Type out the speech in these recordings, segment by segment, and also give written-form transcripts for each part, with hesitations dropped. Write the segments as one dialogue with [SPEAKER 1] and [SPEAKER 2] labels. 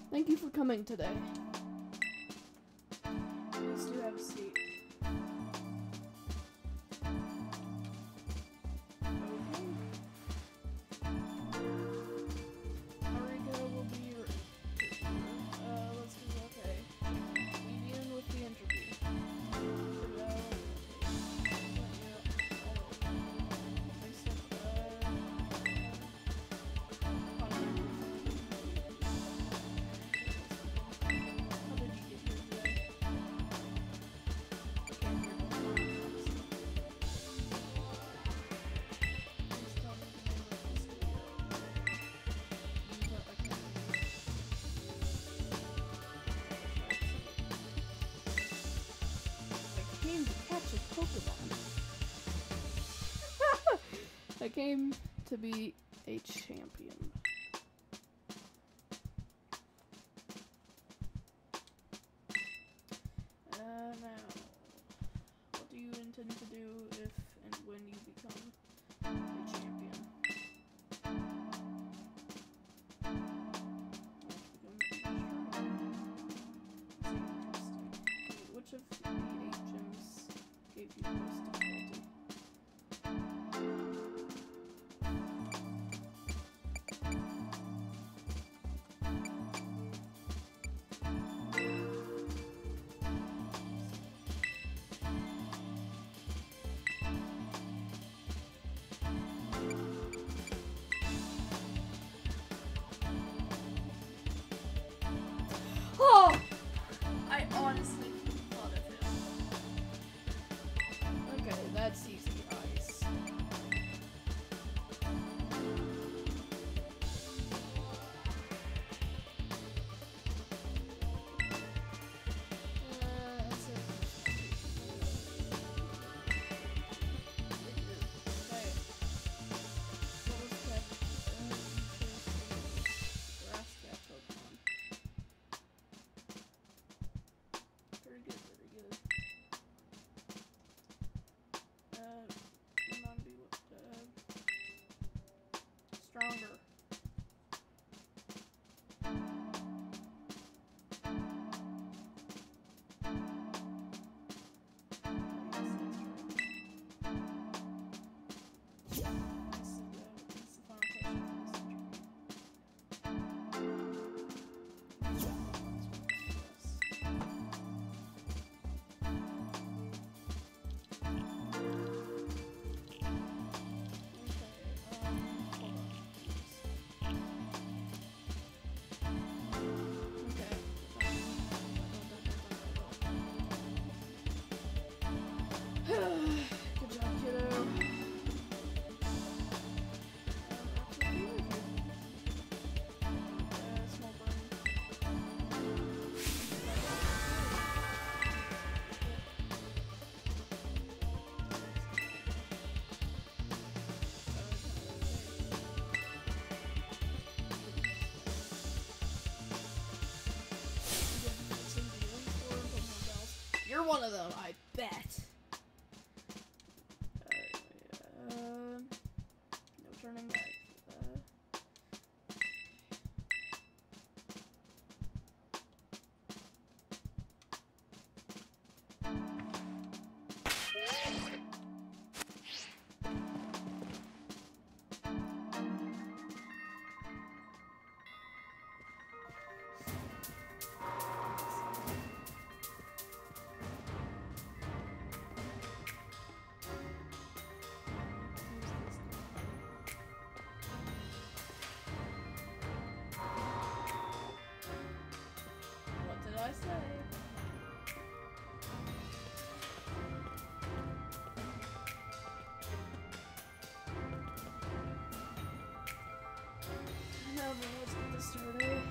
[SPEAKER 1] Thank you for coming today. Please do have a seat. Okay. Marika will be your interviewer. Let's do okay. We begin with the interview. I came to be a champion. Now, what do you intend to do if and when you become a champion? Which of the 8 gems gave you the most difficulty? Oh! I honestly thought of him. Okay, that's easy, ice. Stronger. Good job, kiddo. Small brain. You're one of them, I bet. No turning back. What did I say? Now then, let's get this started.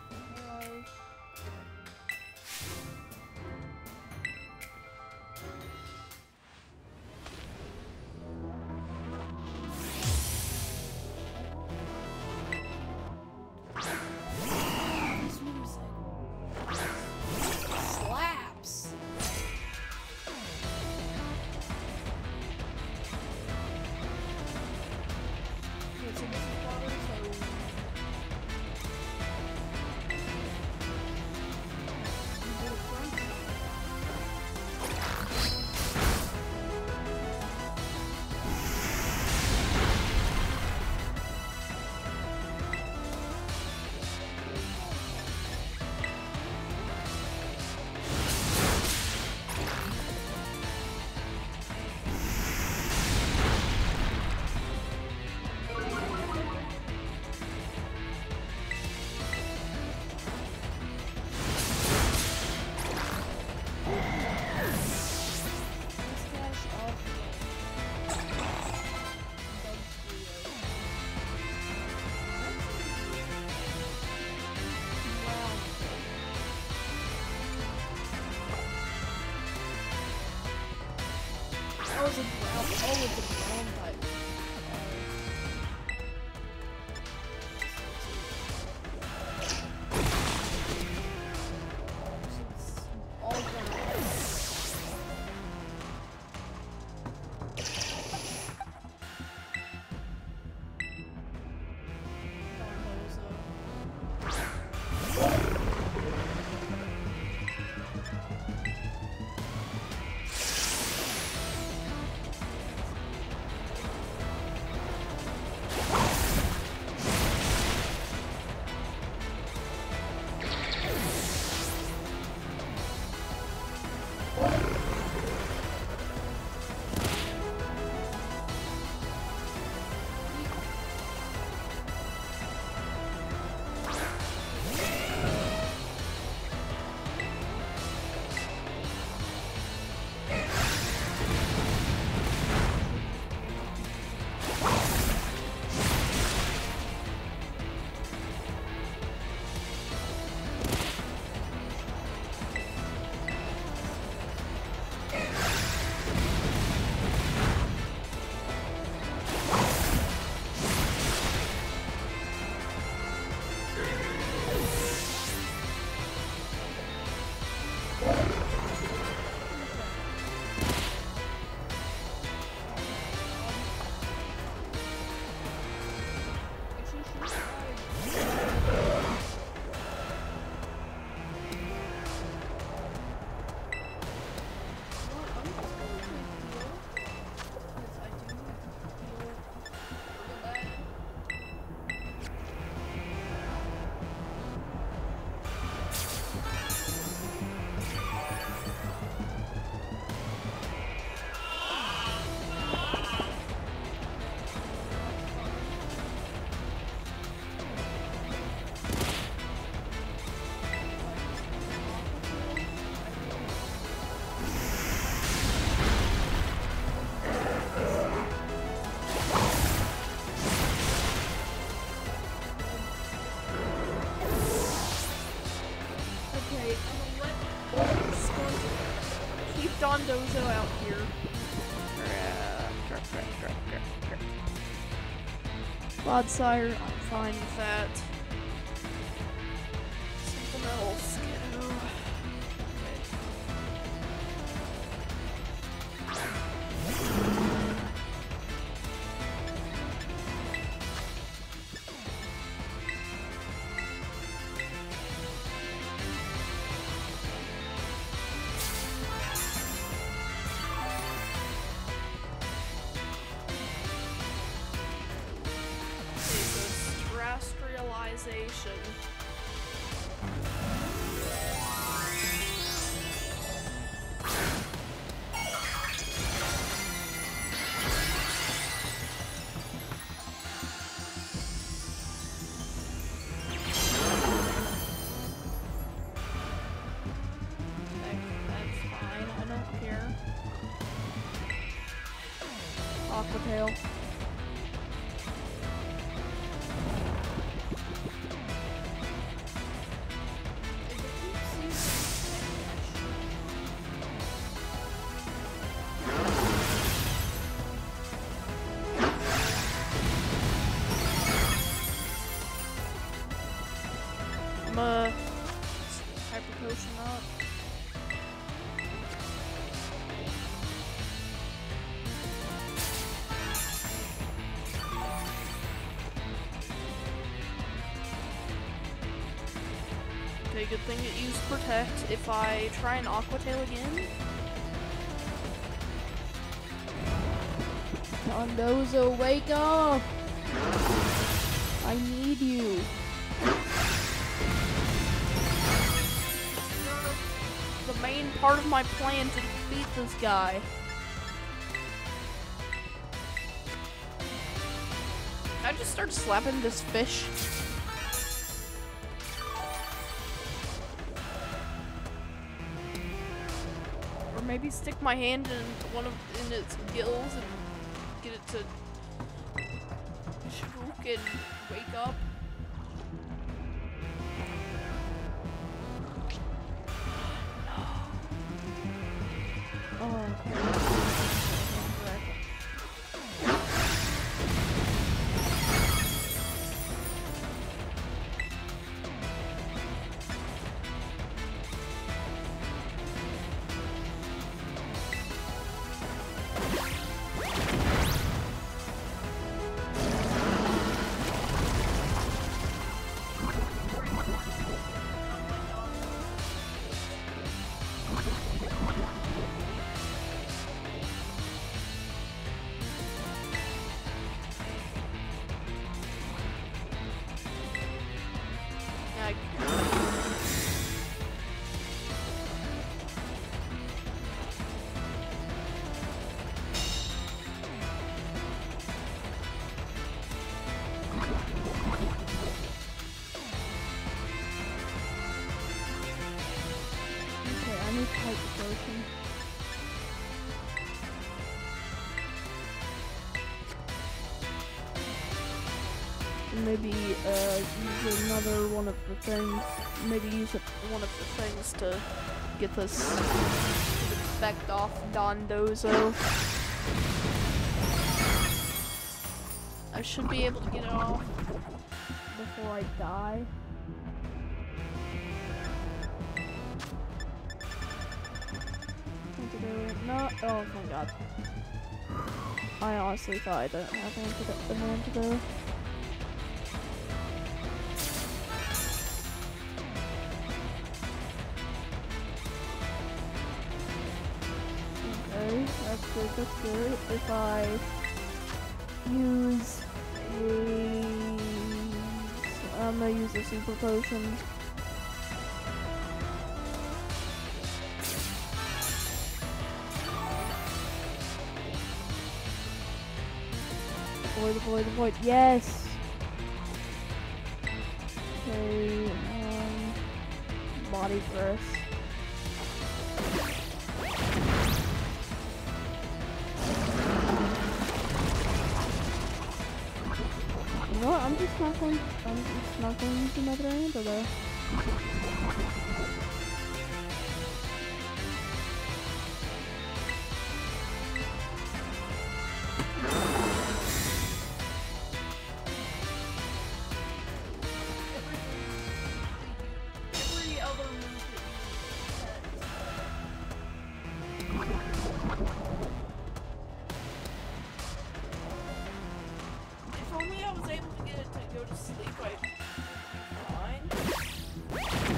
[SPEAKER 1] This music slaps. Okay, so this is water, so was a ground. Oh, it's a ground type. All ground. Dondozo out here. Blodsire, I'm fine with that. Something else, kiddo. Terrestrialization. That's fine, I don't care. Aquatail. Hyper potion up. Okay, good thing it used protect. If I try an Aquatail again. Dondozo, wake up! I need you. The main part of my plan to defeat this guy. Can I just start slapping this fish? Or maybe stick my hand in its gills and get it to spook and wake up. Oh, okay. I
[SPEAKER 2] Okay, I need type potion. Maybe use another one of the things. Maybe use one of the things to get this effect off Dondozo. I should be able to get it off before I die. Antidote. No. Oh my god. I honestly thought I didn't have an antidote. Okay, that's good, that's good. If I use I'm gonna use the super potion. Avoid, yes! Okay, body press. You know what, I'm just not going to use another antidote.
[SPEAKER 1] every other move that you if only I was able to get it to go to sleep, I'd be fine.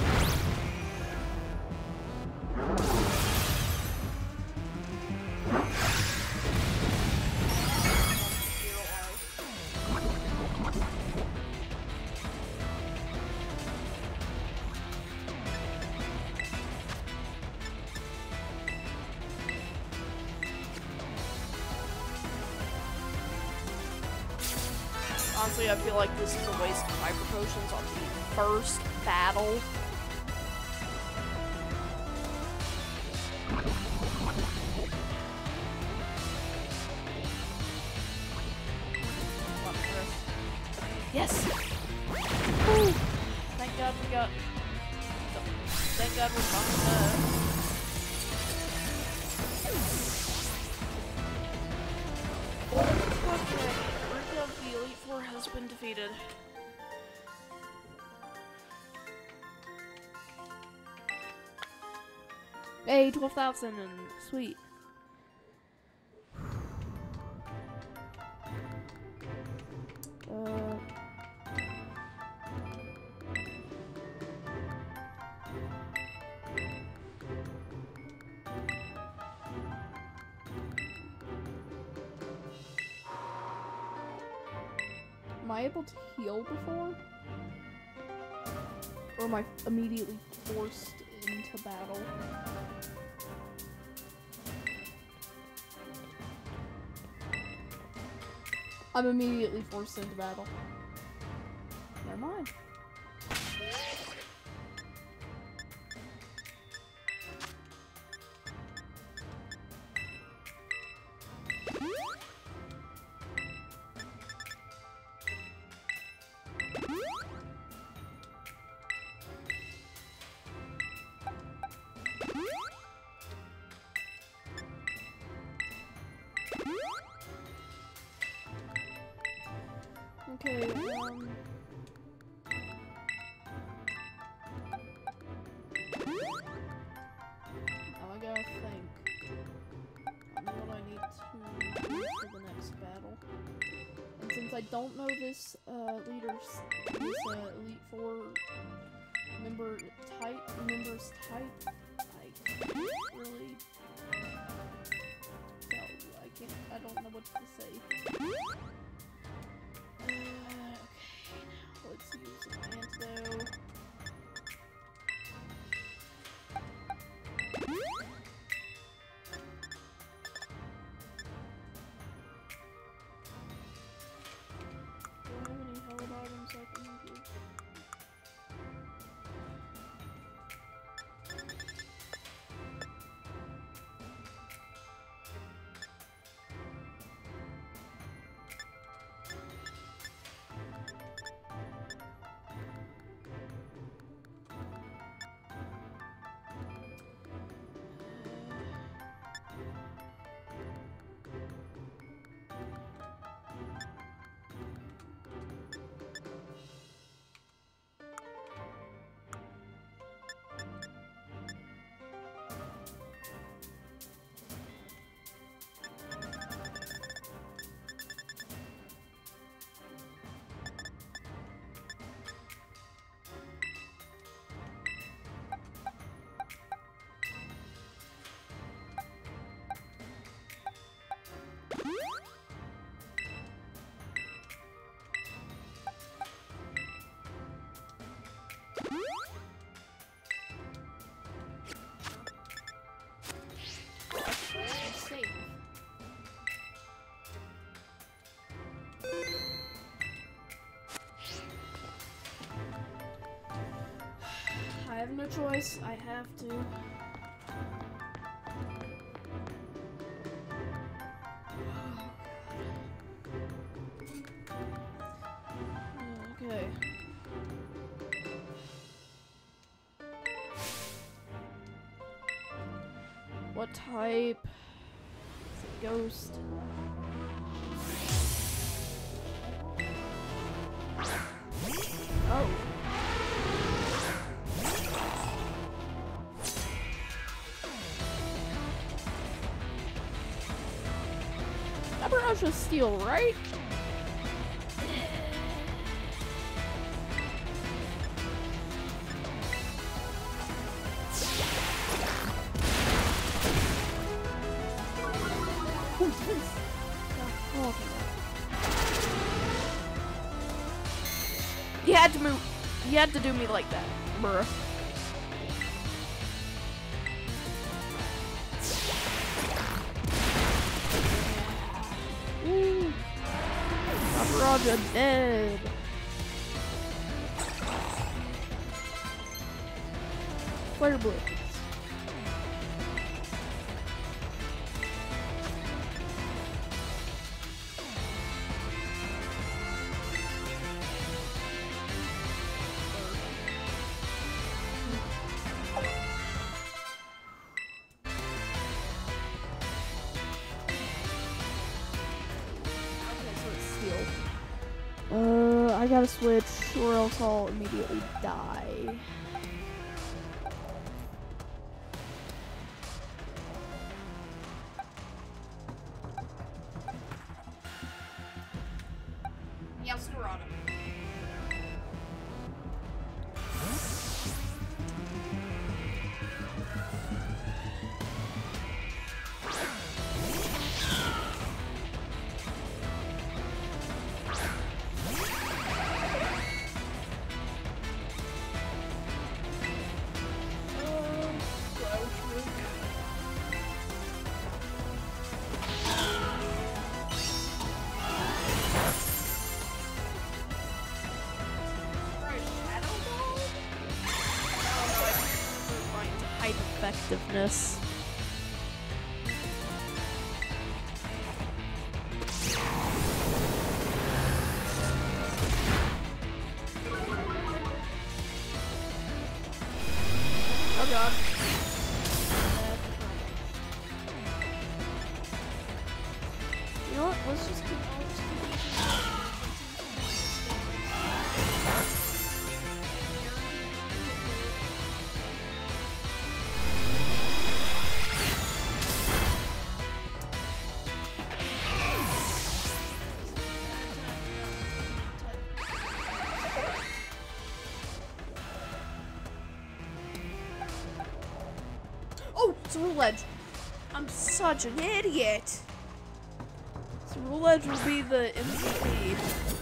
[SPEAKER 1] Honestly, I feel like this is a waste of hyper potions on the first battle. Yes! Woo! Thank God we got... Thank God we're fucking dead. Okay, Urka of the Elite Four has been defeated.
[SPEAKER 2] Hey, 12,000 and sweet. Am I able to heal before? Or am I immediately forced into battle? I'm immediately forced into battle. Never mind. Okay, now I gotta think on what I need to do for the next battle. And since I don't know this Elite Four member's type, I can't really tell. I don't know what to say. Okay, now let's use an antidote.
[SPEAKER 1] have no choice. I have to. Okay. What type? Is it ghost? Oh. That barrage was steel, right? You had to move. You had to do me like that, bruh. Ooh. Roger dead. Flare blitz. I gotta switch or else I'll immediately die. Yes, we're on it. Effectiveness. Oh god. You know what? Let's just keep Ledge. I'm such an idiot. So Ledge will be the MVP.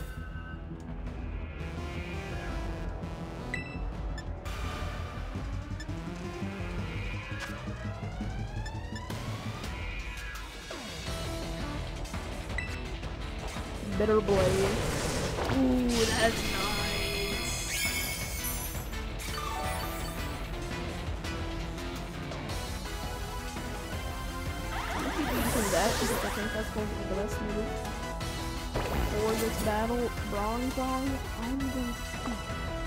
[SPEAKER 1] Bitter Blade. Ooh, that's nice. Because I think that's going to be the best move for this battle. Bronzong, I'm going to keep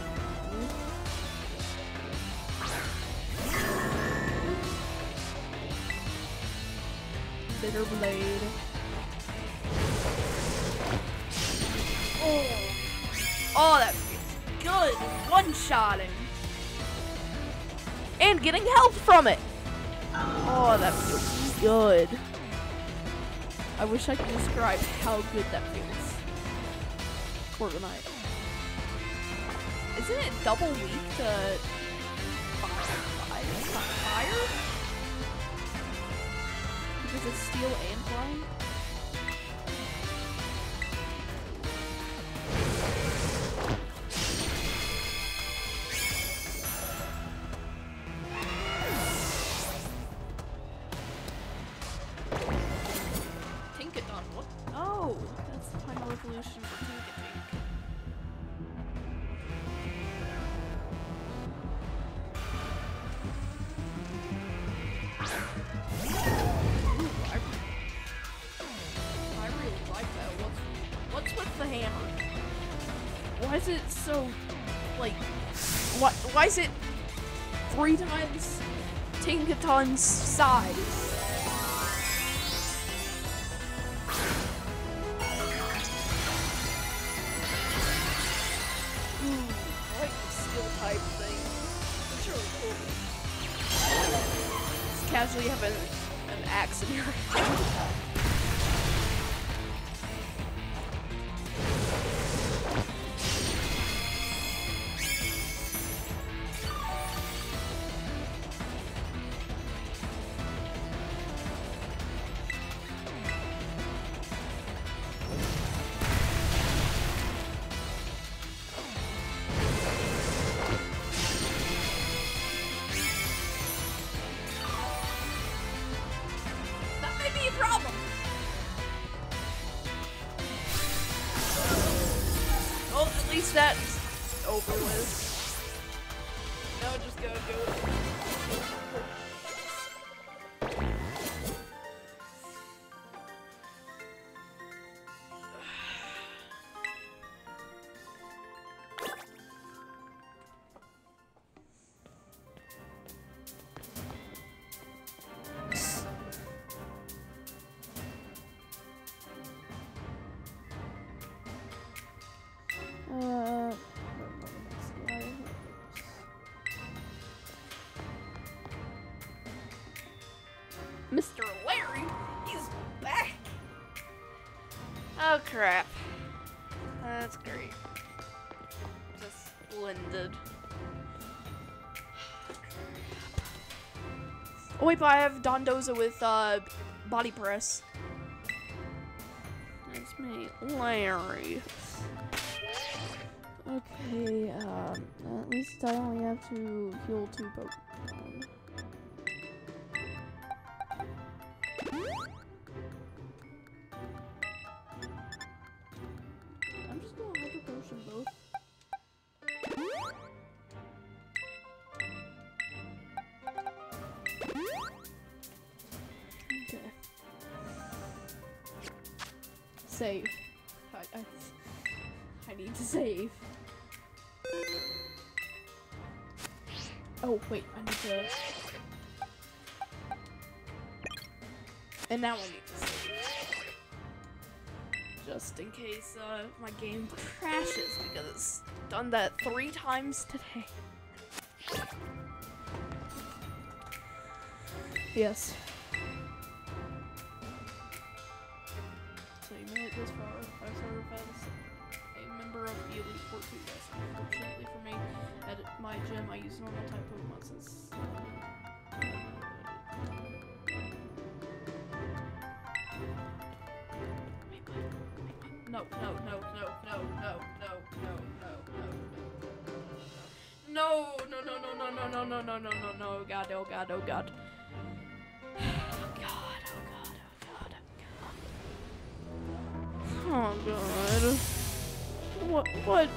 [SPEAKER 1] you. Bitter Blade. Oh, that feels good. One-shotting. And getting health from it. Oh, that feels good. I wish I could describe how good that feels. Corviknight. Isn't it double weak to fire? Because it's steel and flying? Evolution for Tinkatink. I really like that. What's with the hammer? Why is it so, like, why is it 3 times Tinkaton's size? I like the skill type thing. It's really cool. Just casually have an axe in your hand. Problem. Well, at least that's over with. Now I just gotta go with Mr. Larry, he's back. Oh crap. That's great. Just splendid. Oh wait, but I have Dondoza with body press. That's me, Larry.
[SPEAKER 2] Okay, at least I only have to heal 2 Pokemon. I'm just gonna Hyper Potion both. Okay. Save. I need to save. Oh, wait, I need to...
[SPEAKER 1] And now I need to save. Just in case my game crashes, because it's done that 3 times today.
[SPEAKER 2] Yes.
[SPEAKER 1] So you made it this far. I serve as a member of the Elite Four 2. Yes, unfortunately for me, at my gym I use normal type Pokemon since. No. God, oh God. Oh God. Oh God. What?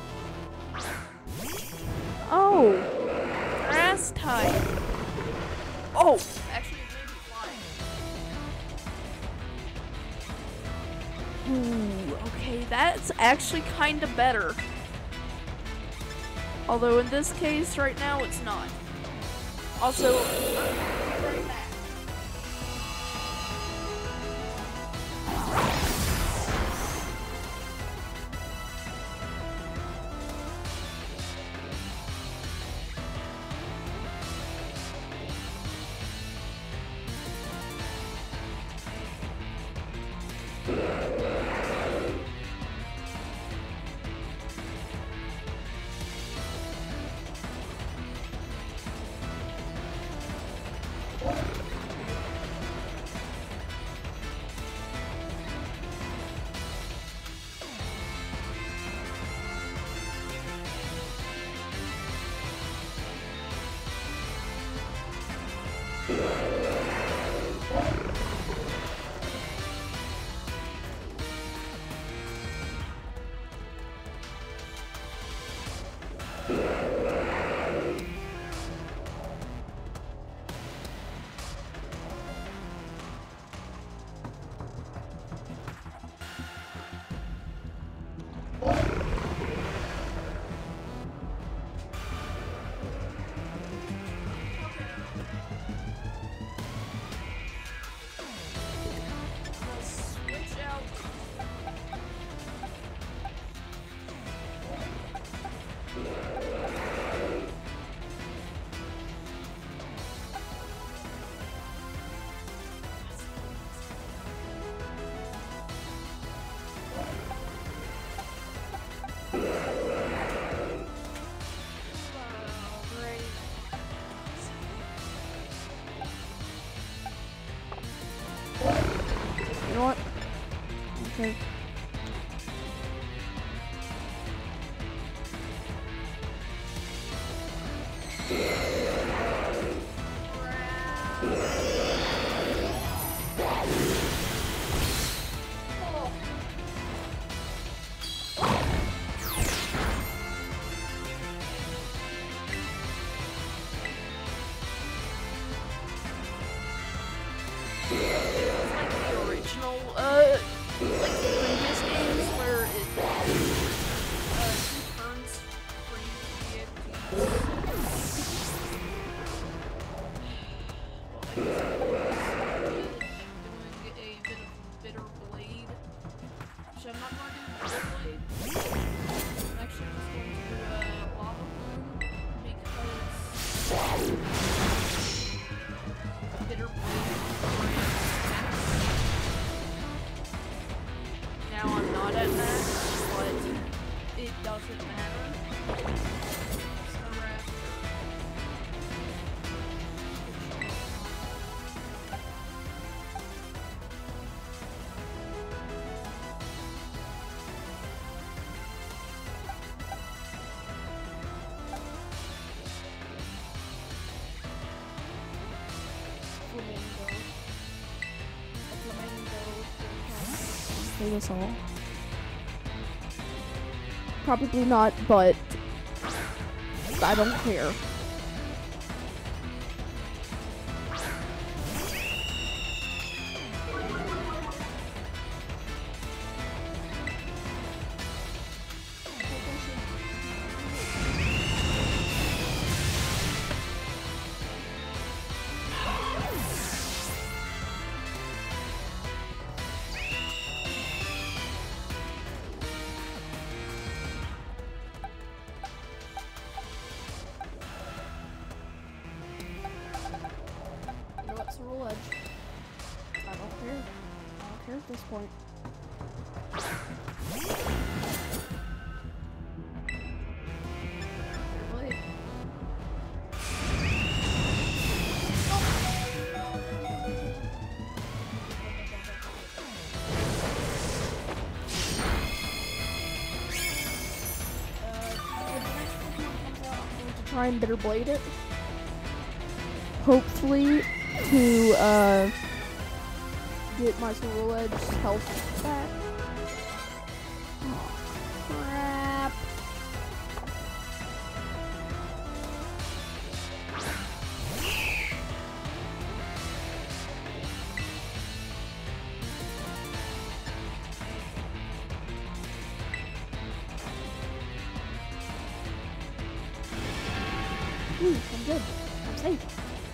[SPEAKER 1] Oh. Grass type. Oh. Actually, it may be flying. Ooh, okay, that's actually kind of better. Although in this case, right now, it's not. Also, right back.
[SPEAKER 2] Okay.
[SPEAKER 1] Like the original, like the previous games where it, two turns for you to be able to doing a bit of Bitter Blade, which I'm not going to do Bitter Blade. I'm actually just going to do Lava Bloom because Bitter Blade. Now I'm not at max, but it doesn't matter. So after.
[SPEAKER 2] Play this all. Probably not, but I don't care. What's the rule edge? I don't care. I don't care at this point.
[SPEAKER 1] Really?
[SPEAKER 2] When the next Pokemon comes out, I'm going to try and Bitter Blade it. Hopefully to get my Swirl Edge health back. Oh, crap. Ooh, I'm good. I'm safe.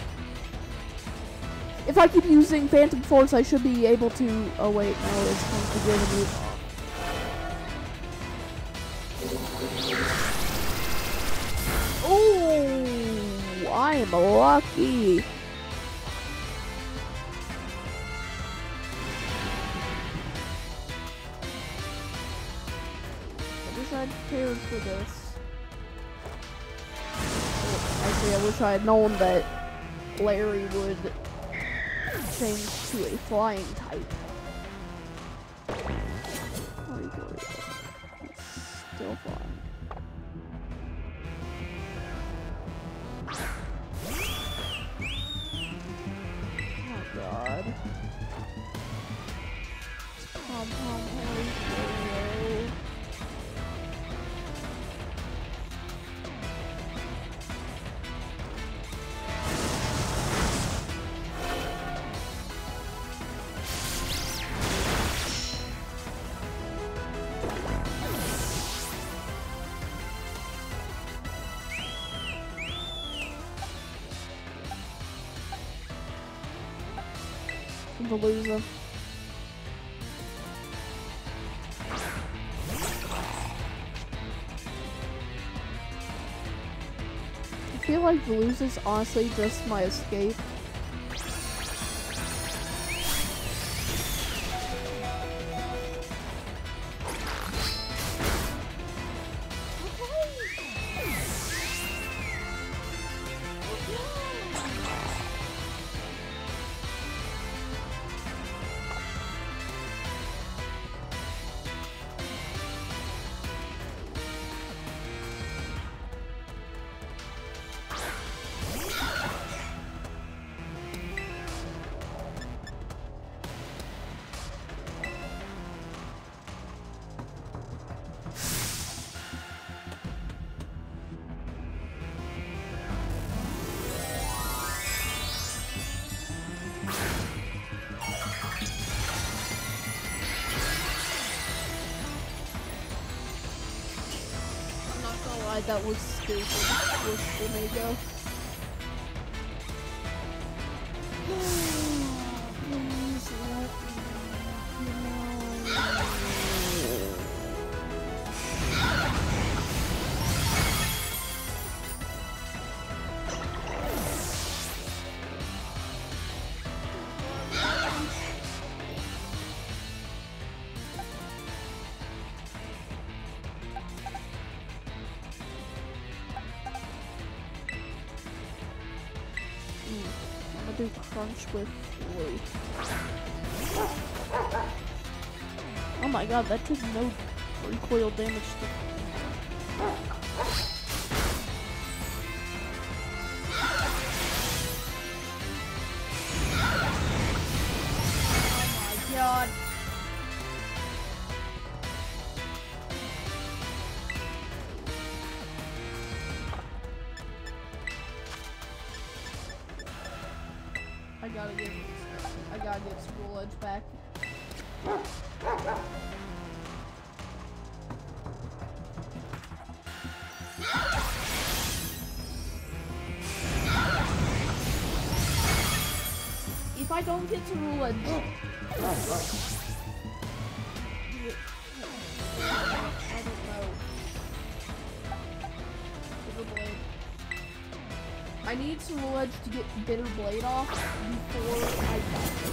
[SPEAKER 2] If I keep using Phantom Force, I should be able to. Oh wait, no, it's going to give me. Oh, I am lucky. I wish I'd prepared for this. Actually, I wish I had known that Larry would change to a flying type. Oh, you go. It's still flying. Oh god. Pom-pom, hurry, Veluza. I feel like Veluza's honestly just my escape. that was stupid. Wishful Mako. Please let me know. I'm gonna do crunch with Lee. Oh my god, that did no recoil damage to. Oh my god. I gotta get School Edge back. If I don't get to Rule Edge, I don't know. Bitter Blade. I need Rule Edge to get Bitter Blade off before I die.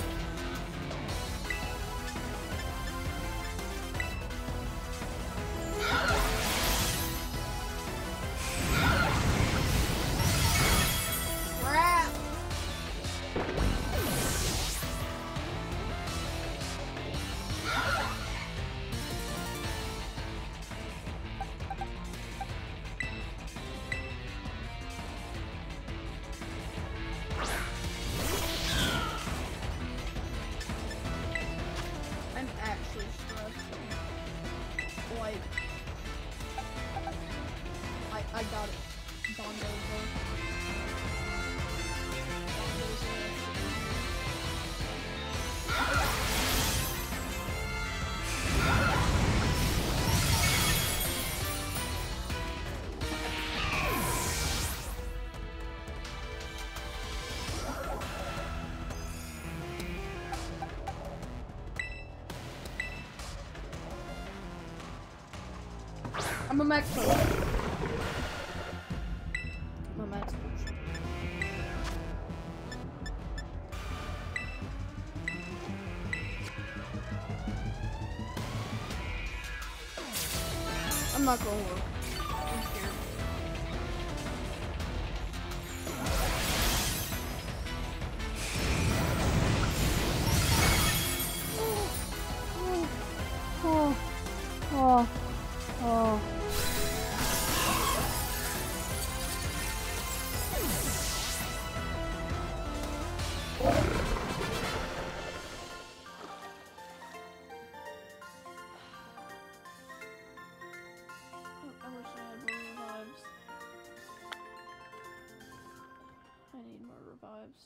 [SPEAKER 2] I got it. Dondozo. I'm a max pro. I'm not gonna work. I'm scared. Oh. I wish I had more revives. I need more revives.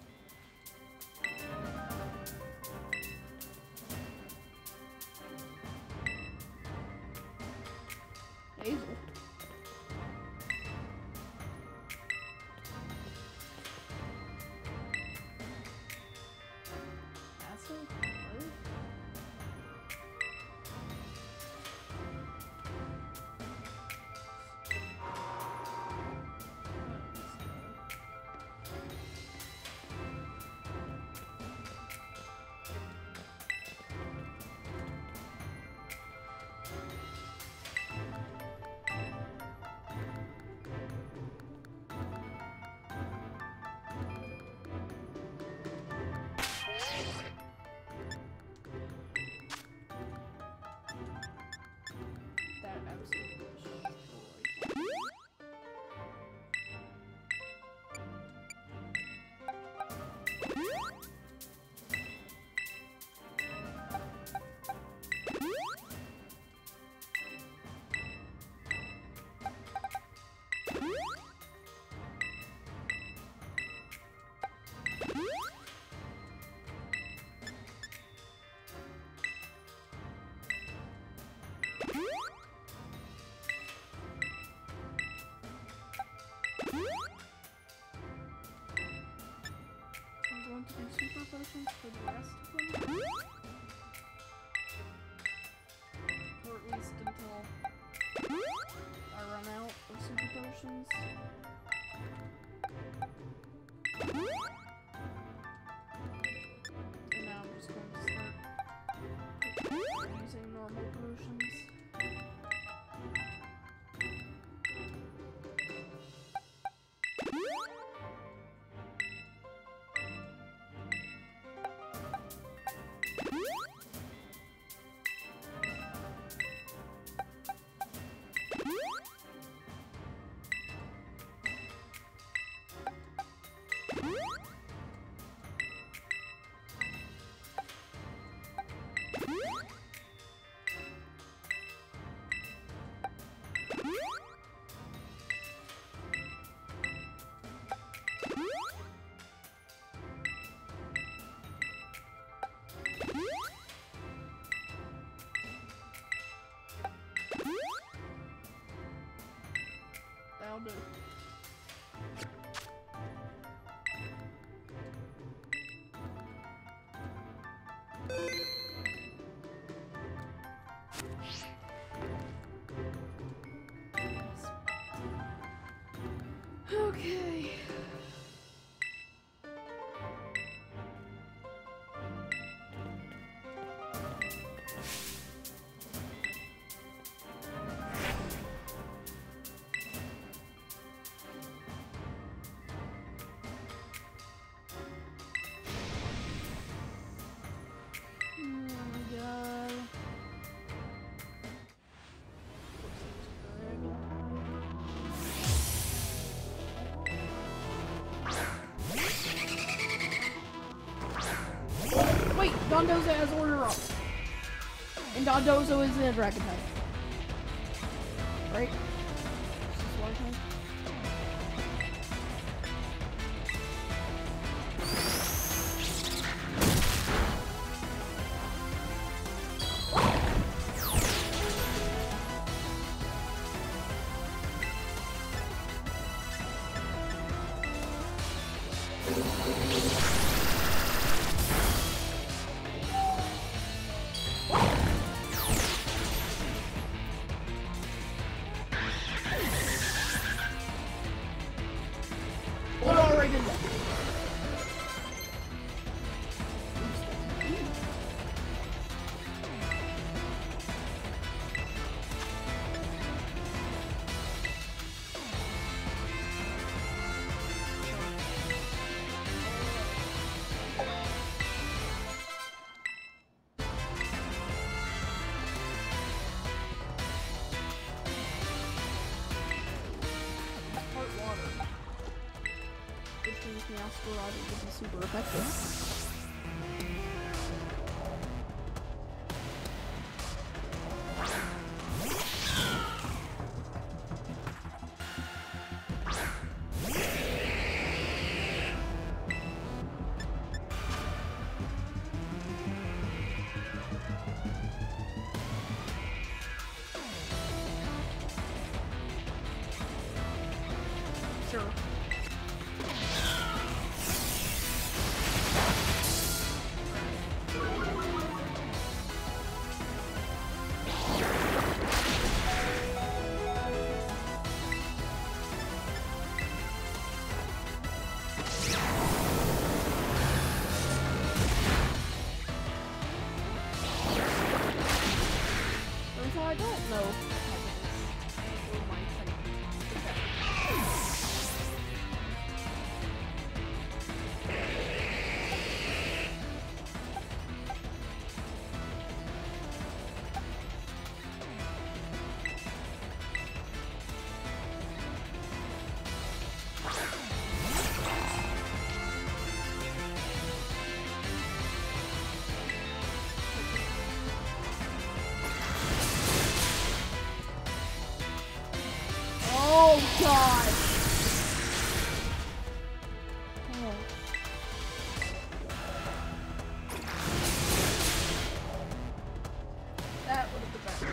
[SPEAKER 2] Hazel. Acid? Really? potions for the rest of them. Or at least until I run out of super potions. And now I'm just going to start using normal potions. That'll do. Okay. Oh my god. Wait, Dondozo has order up. And Dondozo is in a dragon type. Right? Is this water type? What already did that? Part water. Which means Meowscarada would be super effective. Sure. So I don't know. Oh my Oh god! Oh. That would have been better.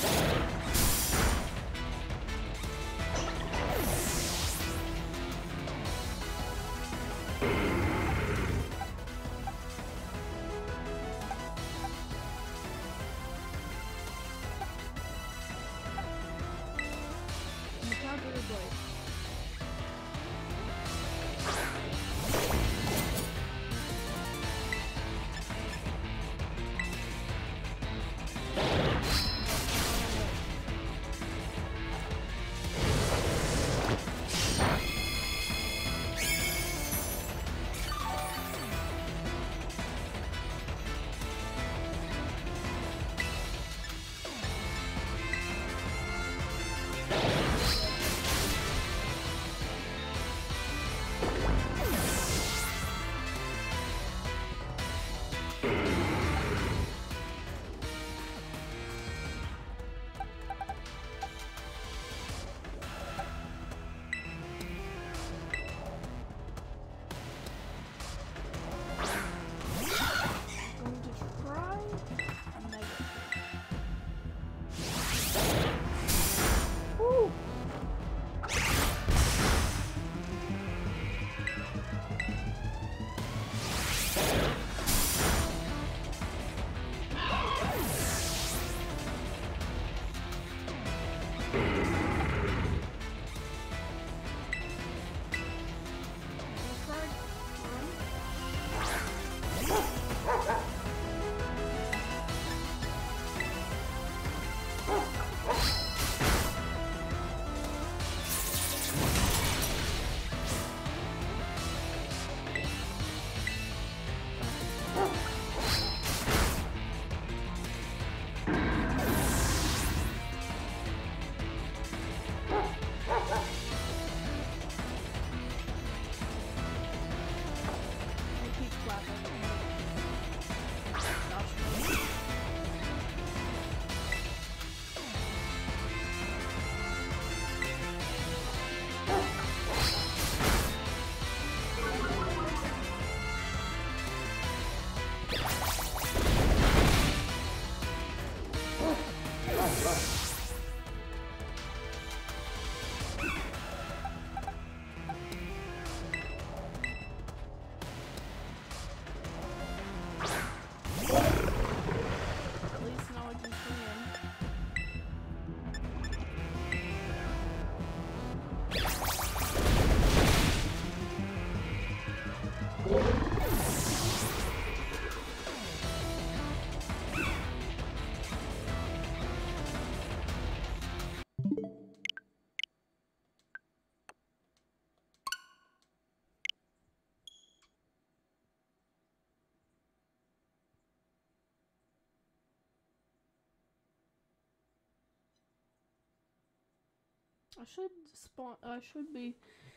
[SPEAKER 1] I should spawn. I should be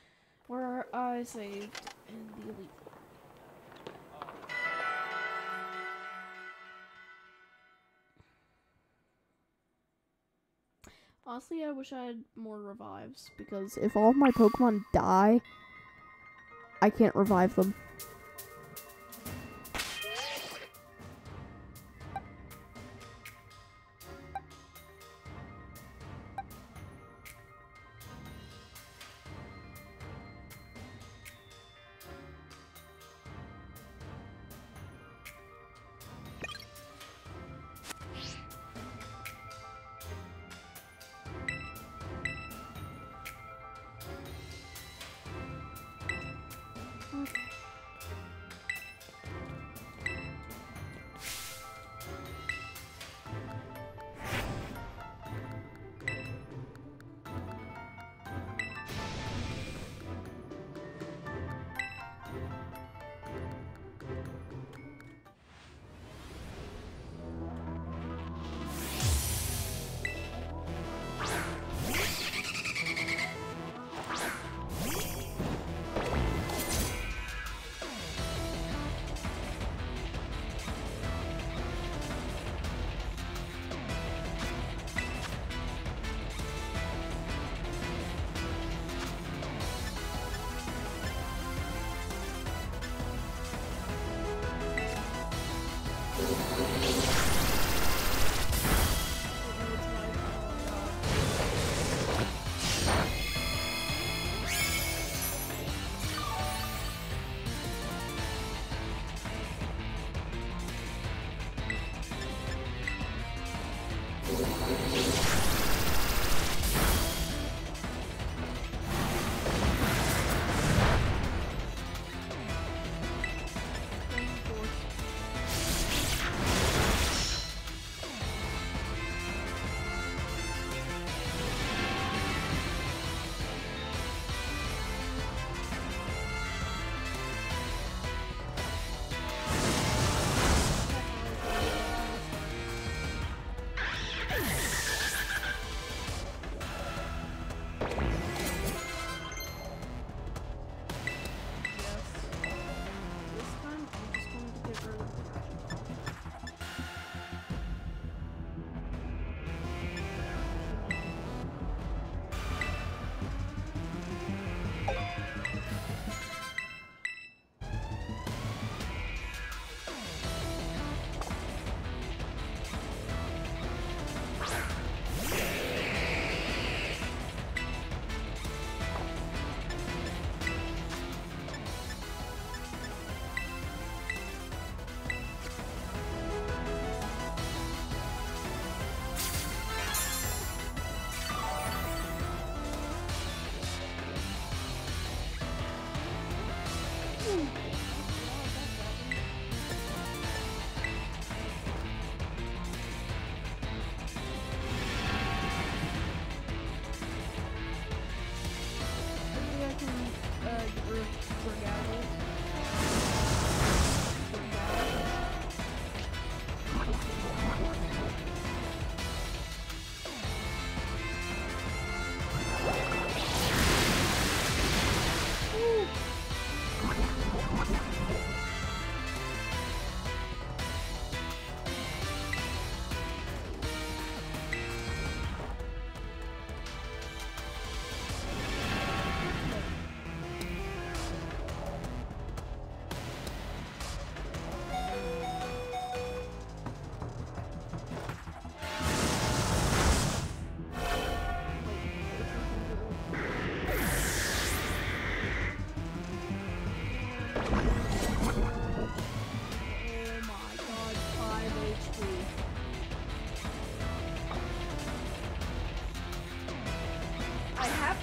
[SPEAKER 1] where I saved in the elite. Honestly, I wish I had more revives because if all of my Pokemon die, I can't revive them.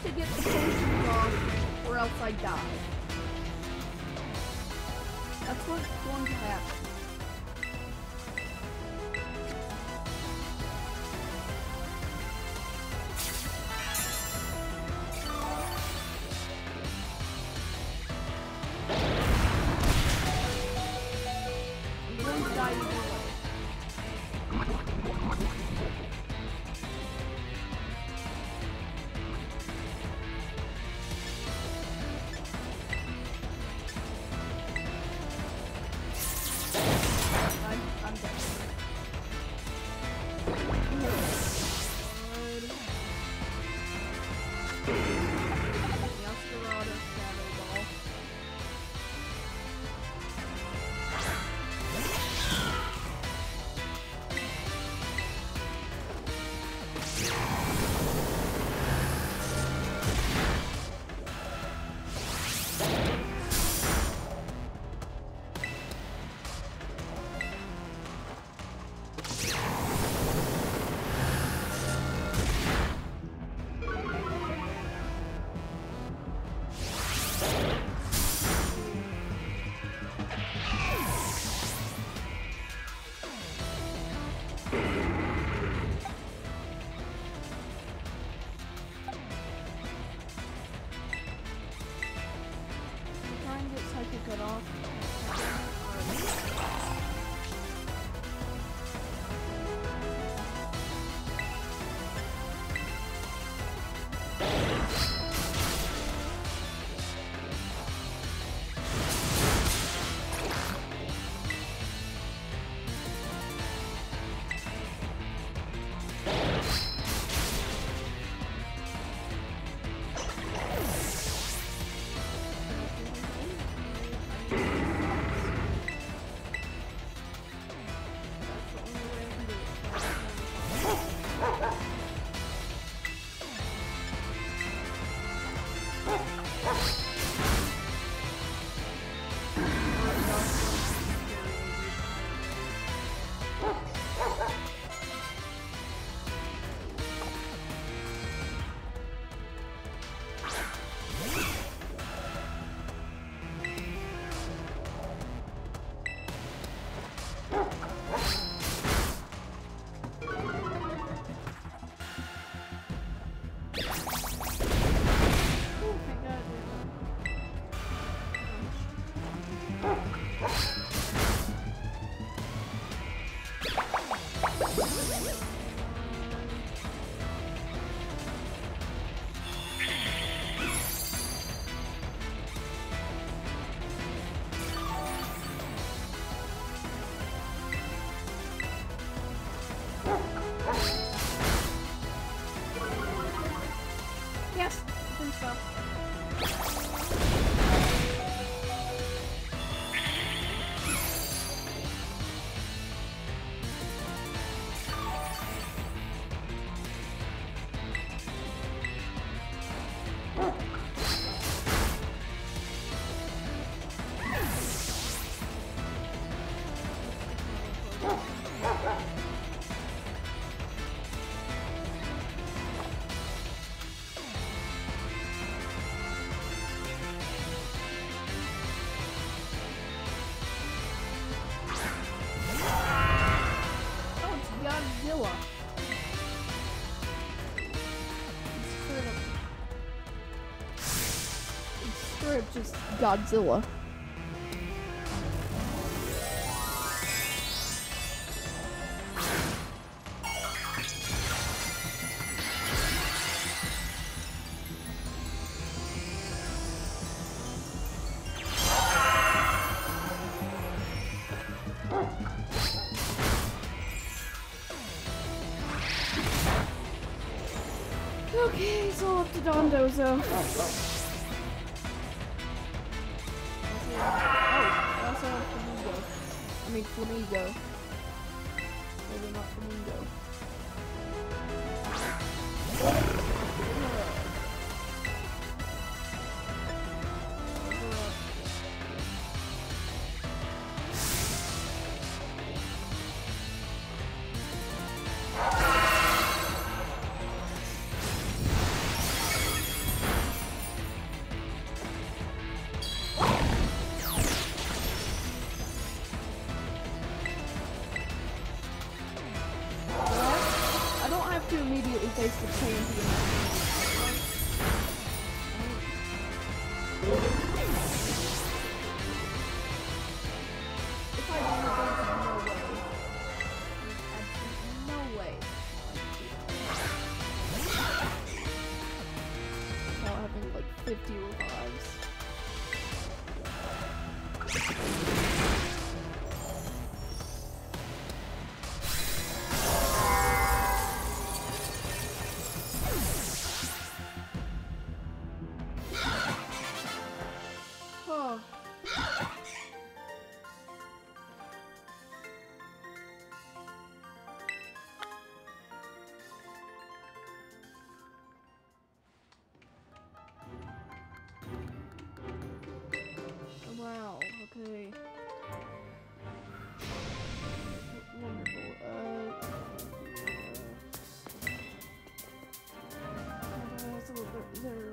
[SPEAKER 1] to get the potions off, or else I die. That's what's going to happen. I'm going to die either way. I'm dead. Yaskarada Shadow Ball. Try and get Psychic Cut off. Yes, I think so. Godzilla. It's straight up just Godzilla. Okay, it's all up to Dondozo. Oh, I also have Flamingo. I mean, Flamingo. Maybe not Flamingo.
[SPEAKER 2] have to immediately face the champion. If I do, there's no way. There's absolutely no way. Without having like 50 revives. Oh. Wow, okay. Wonderful. That's a little bit there.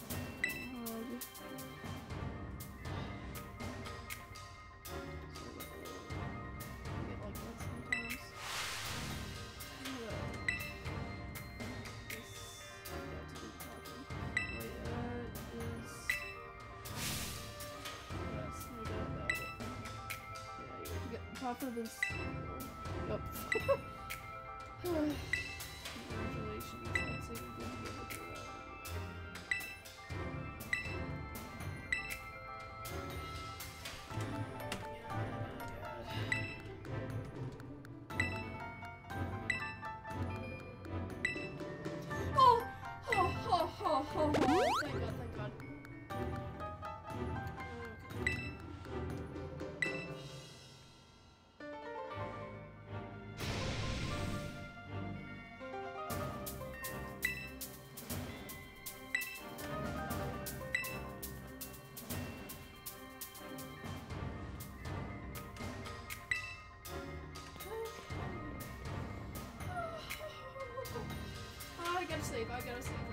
[SPEAKER 2] Get like that sometimes. Tougher than Yep. Congratulations, that's even good to be able to do that. Oh! Thank God, thank God. I gotta save, I gotta save.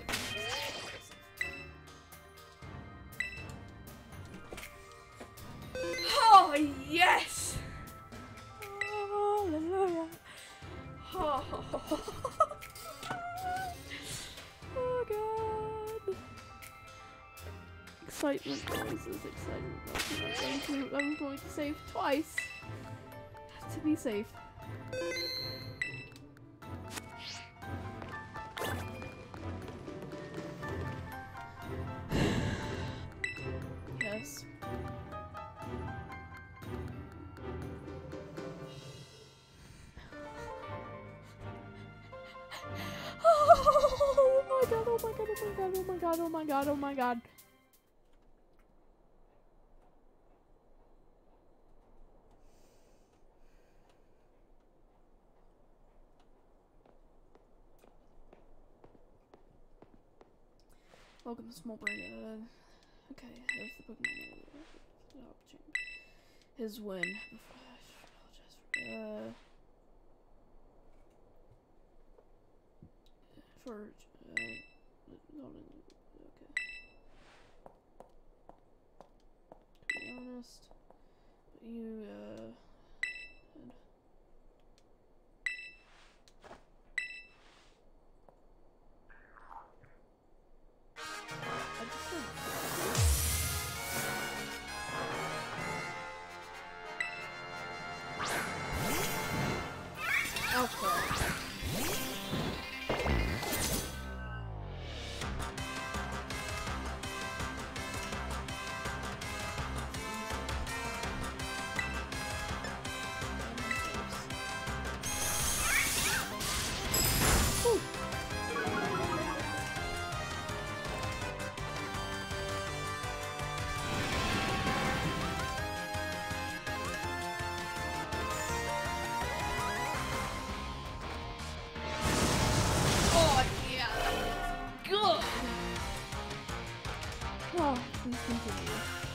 [SPEAKER 2] Oh, yes! Hallelujah. Oh, God. Excitement, this is excitement. I'm going to save twice. To be safe. Yes. Oh my God, oh my God, oh my God, oh my God, oh my God, oh my God. Welcome to Small Brain. Okay, there's the Pokemon. His win. Okay. To be honest, but you, please continue.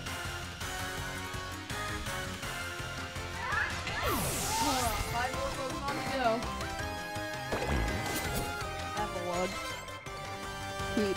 [SPEAKER 2] Hold on, 5 more Pokemon to go. Epilogue. Keep.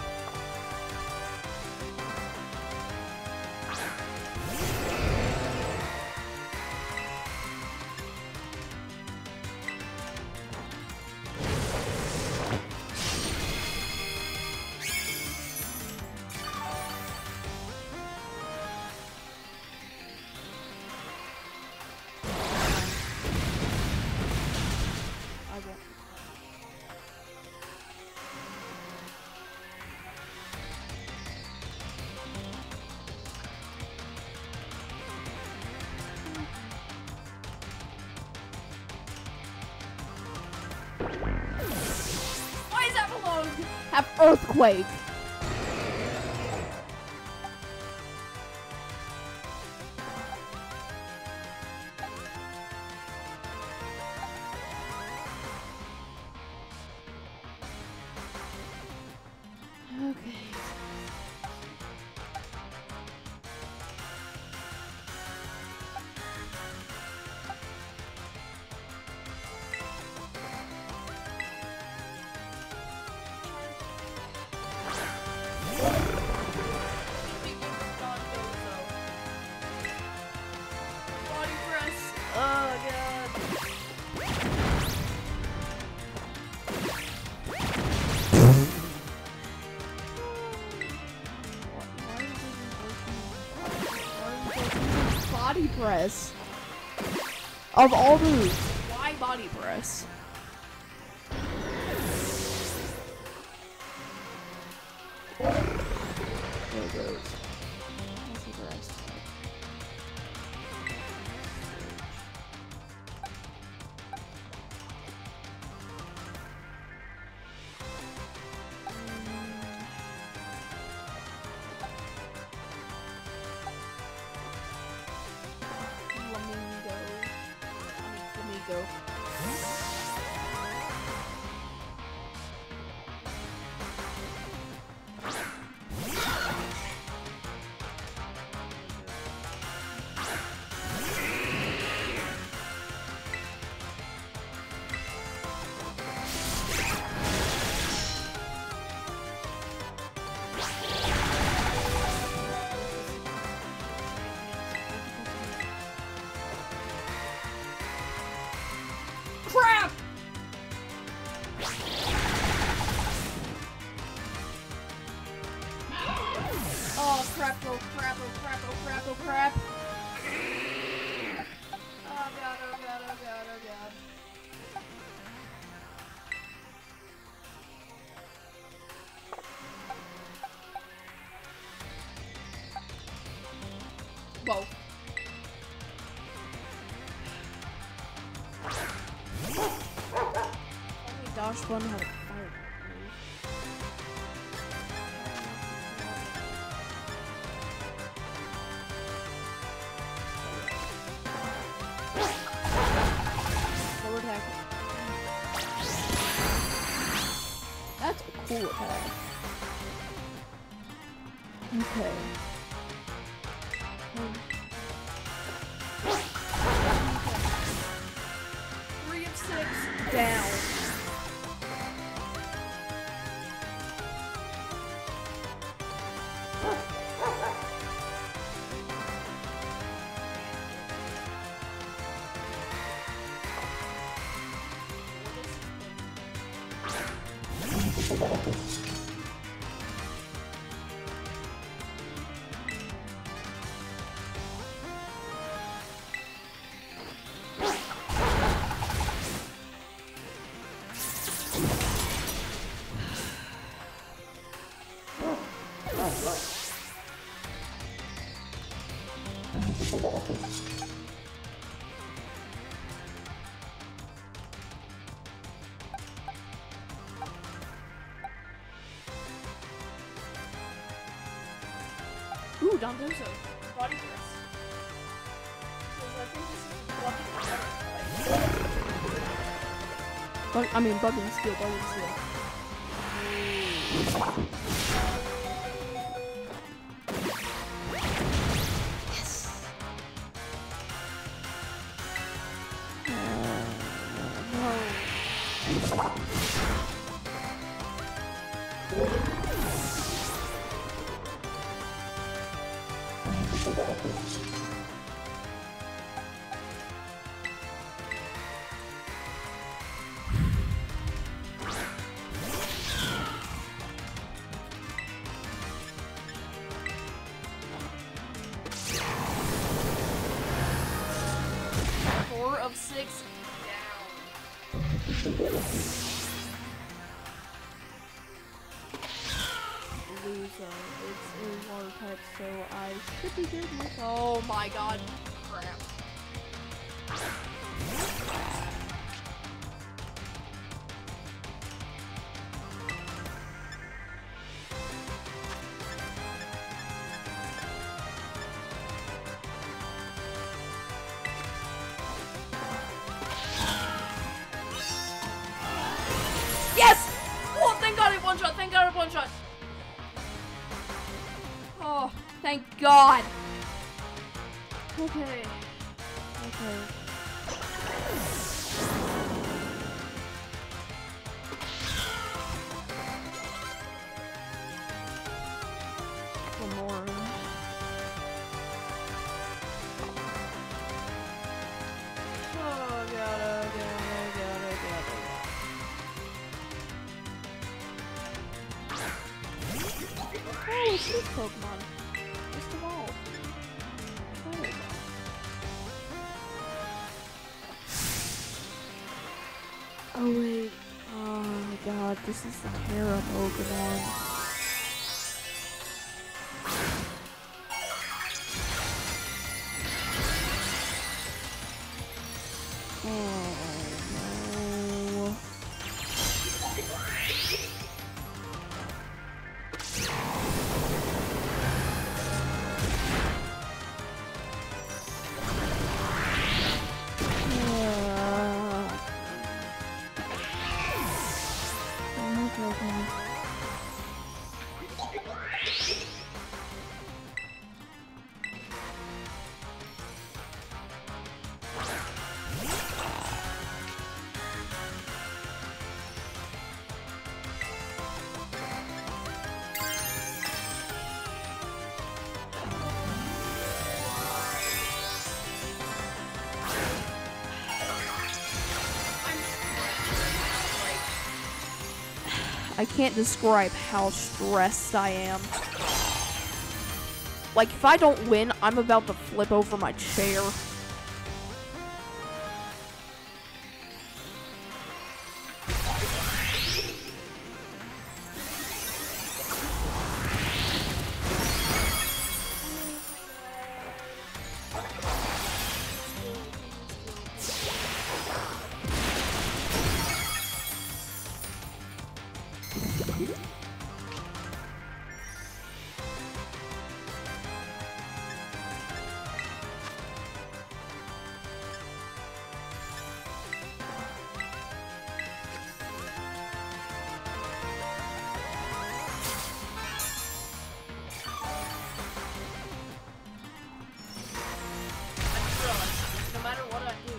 [SPEAKER 1] does that belong?
[SPEAKER 2] Have earthquake. Okay.
[SPEAKER 1] Body press. Oh god.
[SPEAKER 2] Body press. Of all moves.
[SPEAKER 1] Why body press?
[SPEAKER 2] There it goes. Let's see the rest. Flamingo.
[SPEAKER 1] Crap! Oh crap, oh crap, oh crap, oh crap, oh crap. Oh god, oh god, oh god, oh god. Whoa.
[SPEAKER 2] Only Dash Bun had a fire move. Forward attack. That's a cool attack. Okay.
[SPEAKER 1] 3 of 6.
[SPEAKER 2] Down.
[SPEAKER 1] Ooh, Dondozo. Body press. Because I think this is
[SPEAKER 2] Bug and Steel, Bug and Steel.
[SPEAKER 1] Four of 6 down.
[SPEAKER 2] Lose, it's a water type, so I should be good with
[SPEAKER 1] Oh my god. Crap. Thank God. Okay. Okay. One more. Oh god, oh god, oh god, oh god, oh god. Oh, it's this Pokemon. Just evolved. There we go. Oh wait. Oh my god, this is the Terra Pokemon. I can't describe how stressed I am. Like, if I don't win, I'm about to flip over my chair. No matter what I do,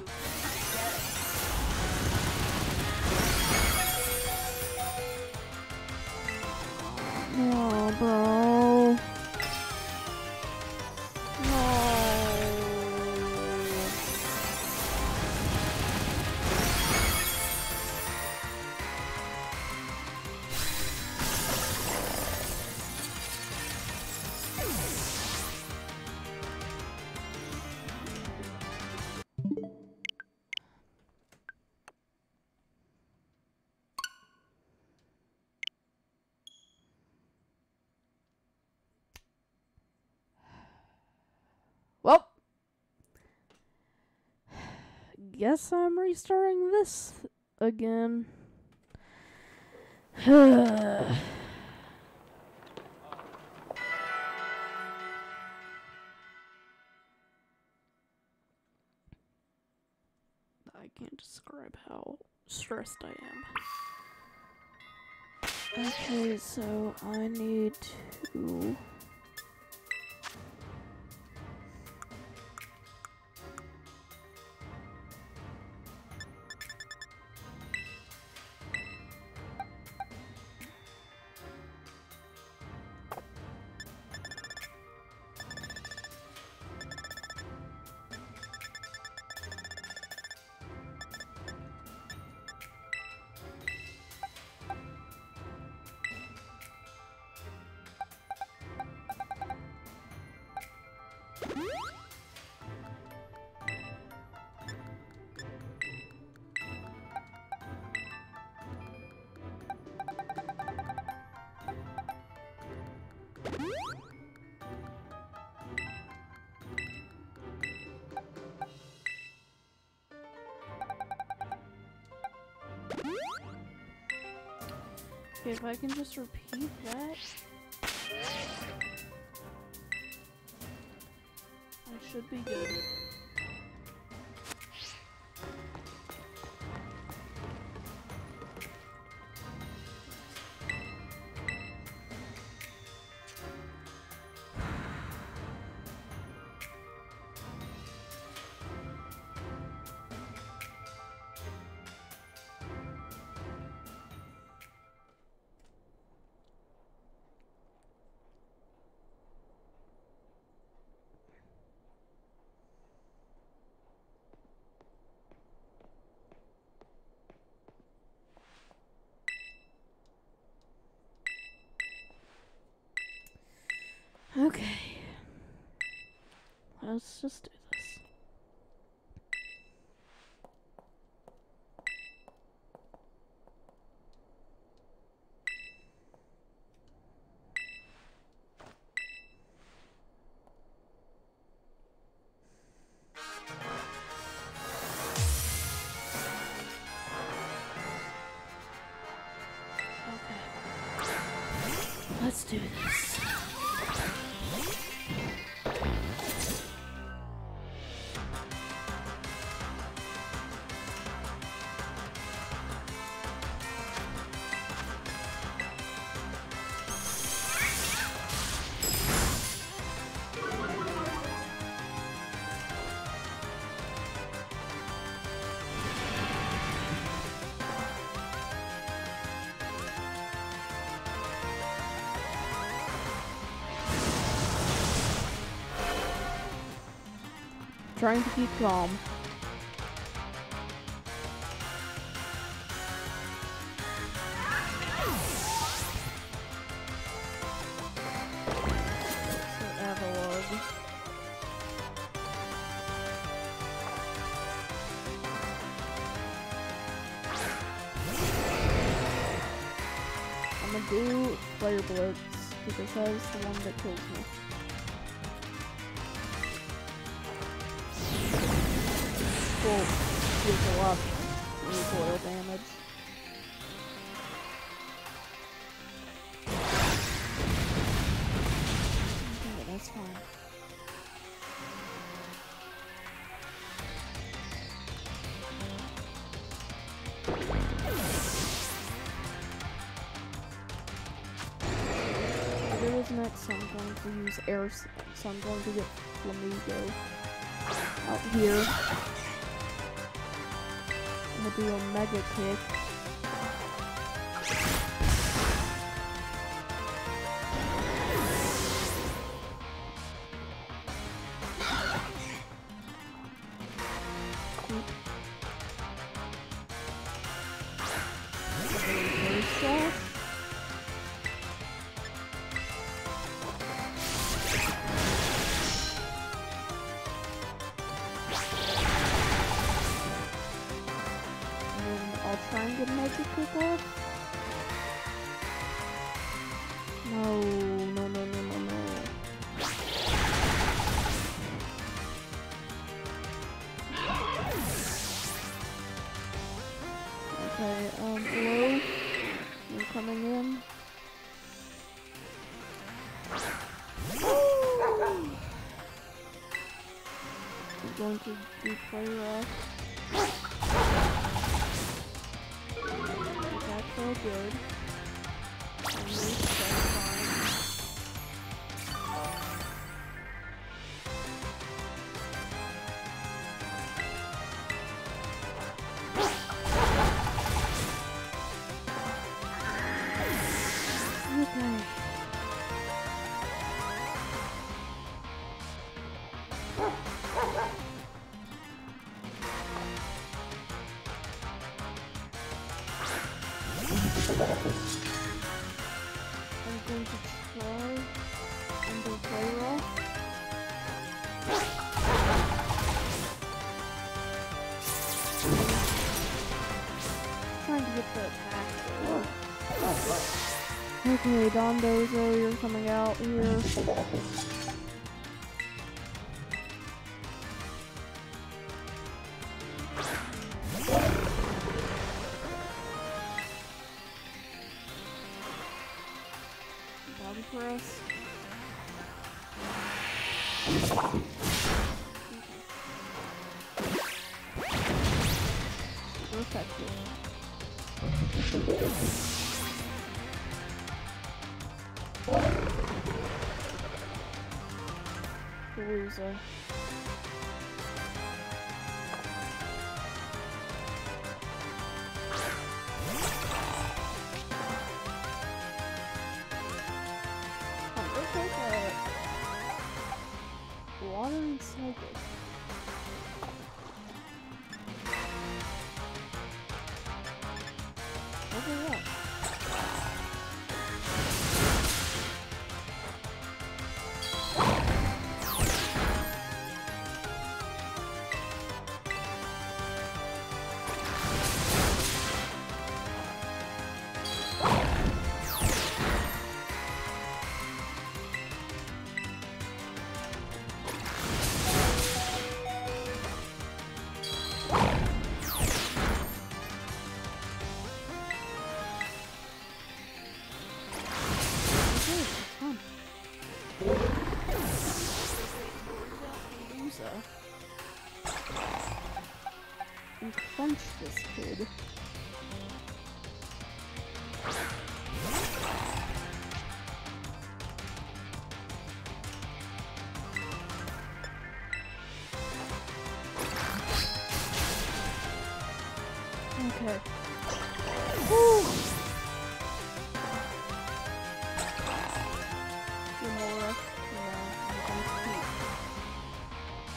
[SPEAKER 1] no, bro. No. Well, guess I'm restarting this again. I can't describe how stressed I am. Okay, so I need to... Okay, if I can just repeat that, I should be good.
[SPEAKER 2] Okay. Let's just do this. Okay. Let's do this. Trying to keep calm. So Avalon. I'm gonna do Flare Blitz because that is the one that kills me. Well, deals a lot of recoil damage. Okay, that's fine. Whatever is next, I'm going to use air, so I'm going to get Flamigo out here. I'm gonna do a Mega Kick. Reverse dash. I'll try and get Mega Kick off. No, no, no, no, no, no. Okay, hello? You're coming in? I'm going to do Play Rough. That felt good. And this felt fine. Okay. I'm going to try and do Play Rough. Trying to get the attack. Okay, Dondozo, you're coming out here. Body press. Super effective. Loser. Water and Psychic. Okay, yeah.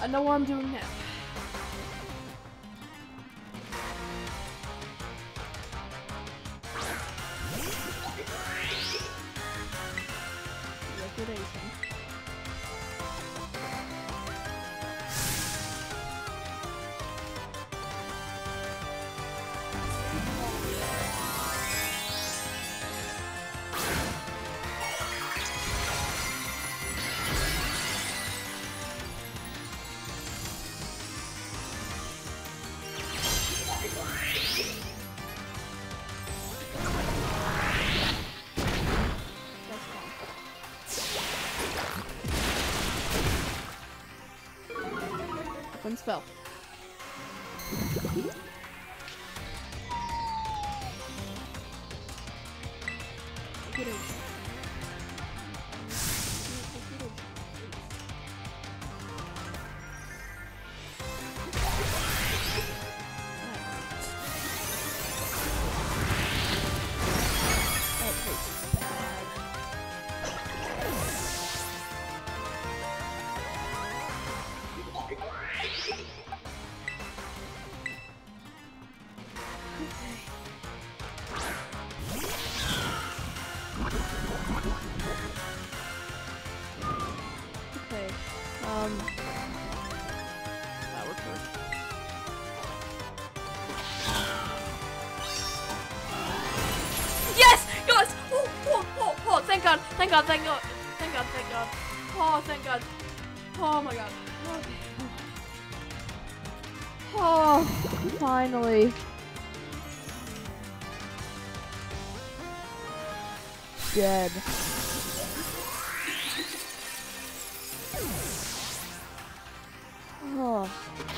[SPEAKER 1] know what I'm doing now. Liquidation. One spell. That would hurt. Yes! Yes! Oh, thank God, thank God, thank God. Thank God, thank God. Oh, thank God. Oh my God. Okay.
[SPEAKER 2] Oh, finally. Dead. Oh.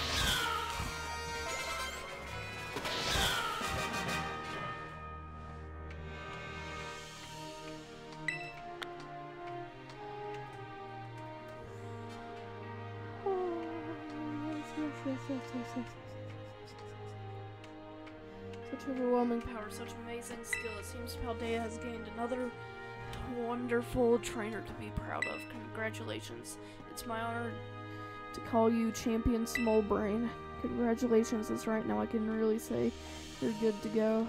[SPEAKER 1] Such overwhelming power, such amazing skill. It seems Paldea has gained another wonderful trainer to be proud of. Congratulations. It's my honor to call you Champion Smallbrain. Congratulations, that's right, now I can really say you're good to go.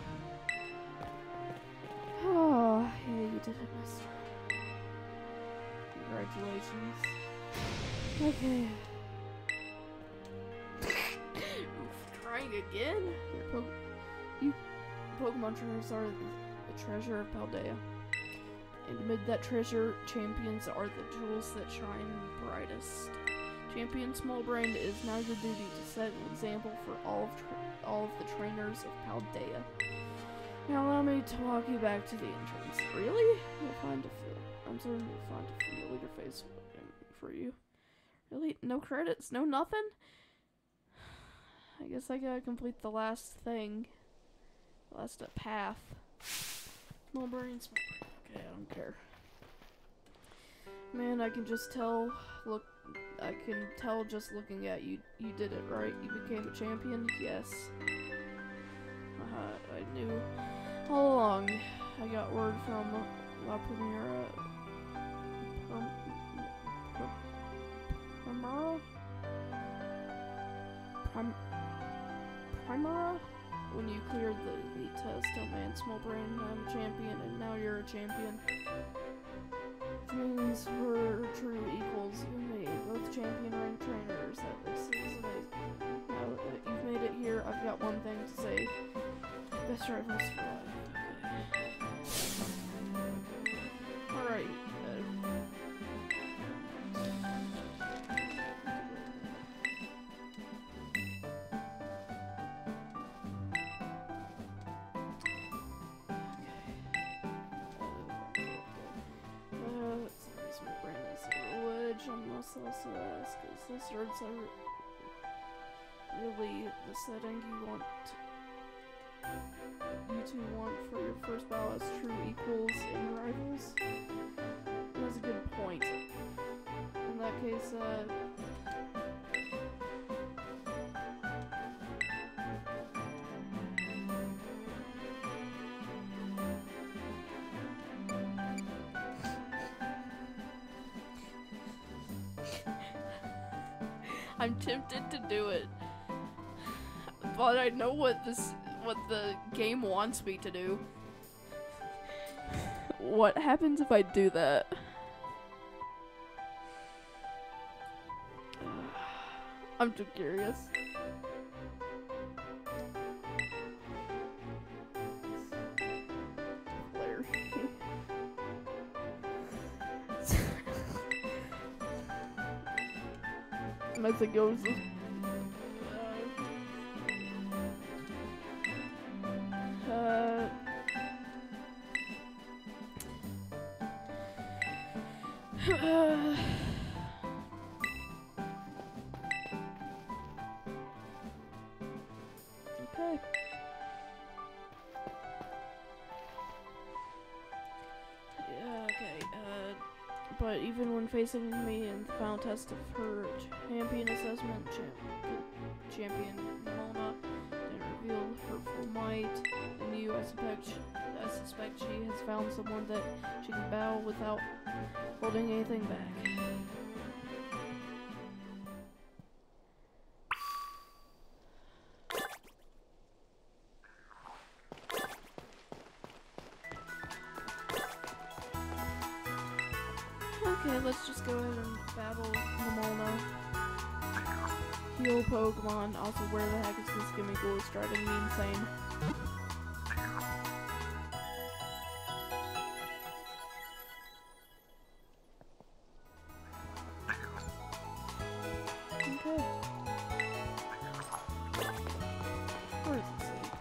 [SPEAKER 1] Oh, yeah, you did it, mister. Congratulations. Okay. Oof, trying again? You Pokemon trainers are the treasure of Paldea. And amid that treasure, champions are the jewels that shine brightest. Champion Smallbrain, it is now your duty to set an example for all of the trainers of Paldea. Now allow me to walk you back to the entrance. Really? I'm certain you'll find a familiar face for you. Really? No credits? No nothing? I guess I gotta complete the last thing. Last path. Smallbrain. Okay, I don't care. Man, I can just tell. Look, I can tell just looking at you. You did it, right? You became a champion? Yes. I knew all along. I got word from La Primera. Primera? When you cleared the test, oh man, Smallbrain, I'm a champion, and now you're a champion. Which means we're true equals, you and me, both champion rank trainers. This is amazing. Now that you've made it here, I've got one thing to say. Best rivals for life. Alright. I must also ask, is this really the setting you two want for your first battle as true equals and rivals? That's a good point. In that case, I'm tempted to do it, but I know what the game wants me to do. What happens if I do that? I'm too curious. Flare. And I think it was okay. Yeah, okay, but even when facing me in the final test of her champion assessment, champion Mona didn't reveal her full might. In you, I suspect she has found someone that she can battle without holding anything back. Okay, let's just go ahead and battle Nemona. Heal Pokemon. Also, where the heck is this Gimmighoul? It's driving me insane. Okay. Where is this thing?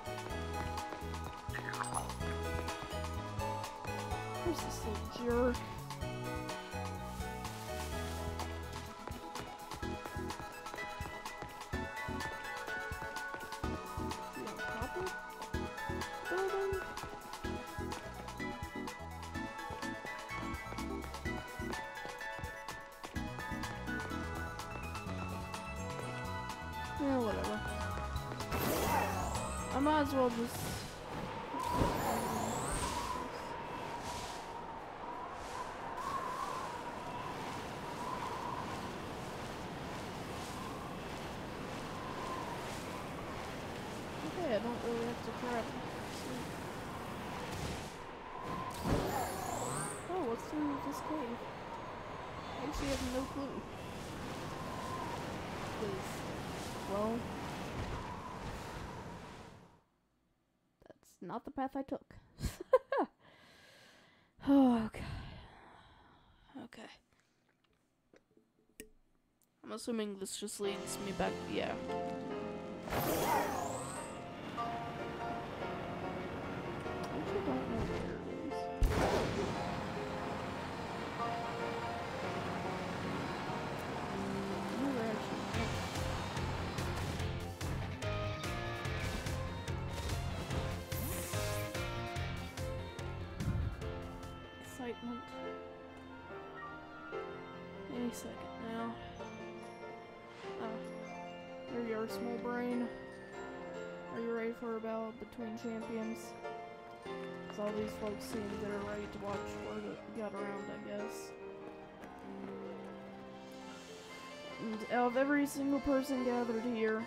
[SPEAKER 1] Where's this little jerk? Yeah, whatever. I might as well just... Okay, I don't really have to grab... Oh, what's through this cave? I actually have no clue. Well, that's not the path I took. Oh, okay. Okay. I'm assuming this just leads me back. Yeah. I actually don't know where it is. Never actually. Excitement. Any second now. There you are, small brain. Are you ready for a battle between champions? Cause all these folks seem they're ready to watch where it got around, I guess. And out of every single person gathered here,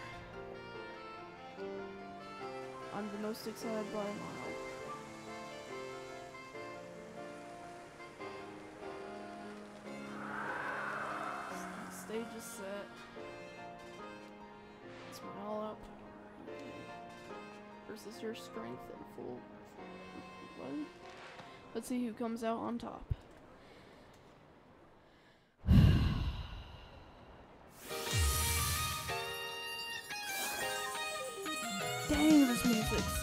[SPEAKER 1] I'm the most excited by a mile. The stage is set. It's my all out versus your strength and full. What? Let's see who comes out on top. Dang, this music's.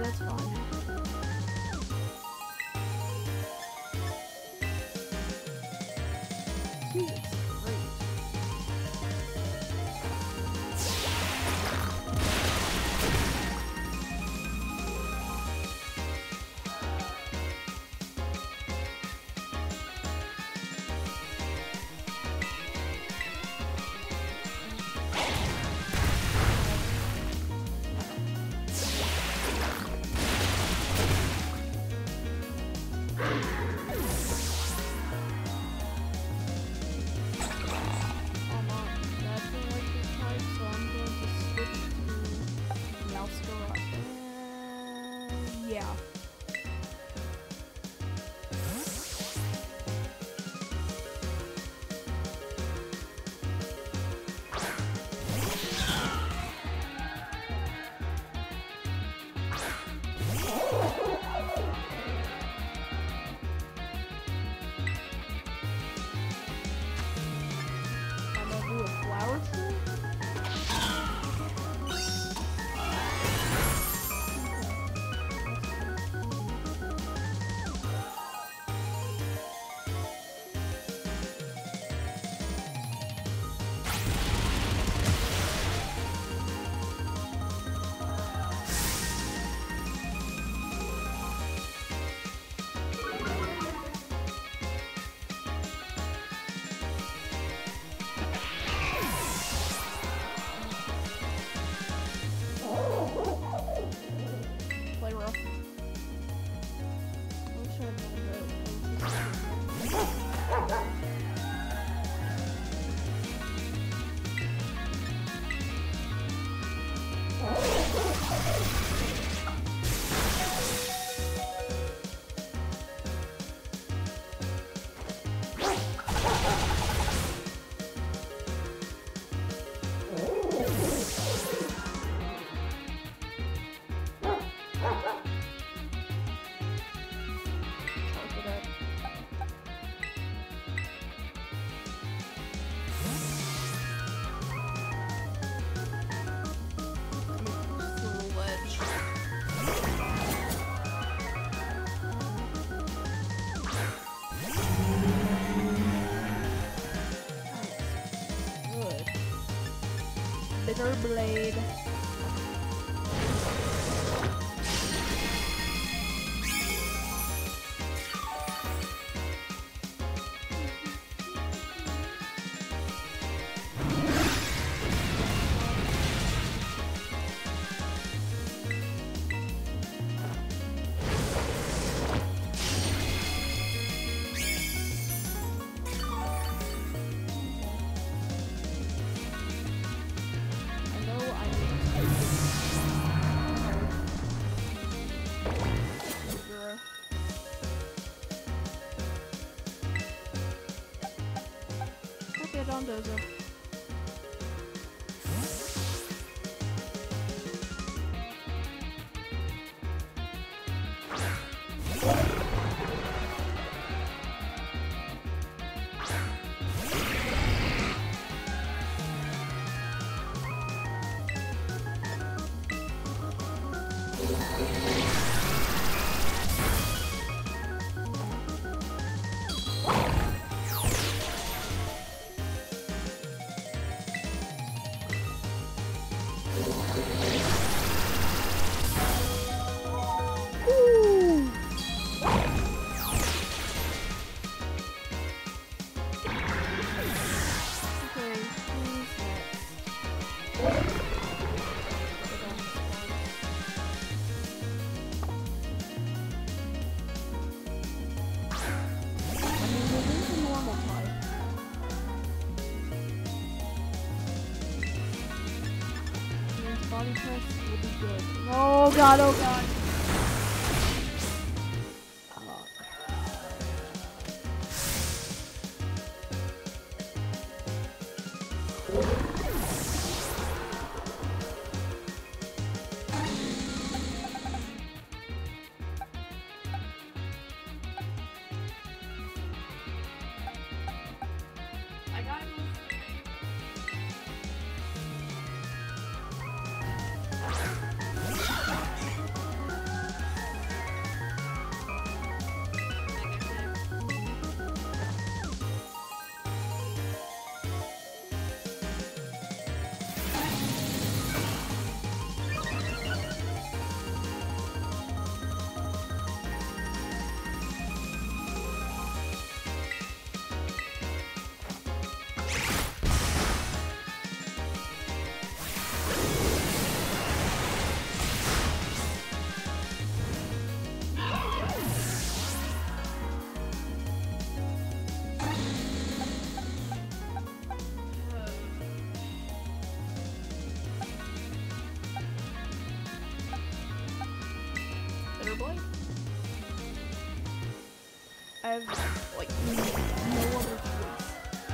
[SPEAKER 2] that's fine. Music's great. Yeah. I'm gonna do a flower tree. Play rough. Wish I Bitter blade. Okay, Dondozo. Body press will be good. Oh god, oh god.
[SPEAKER 1] I got him. like? I have, like, no other choice.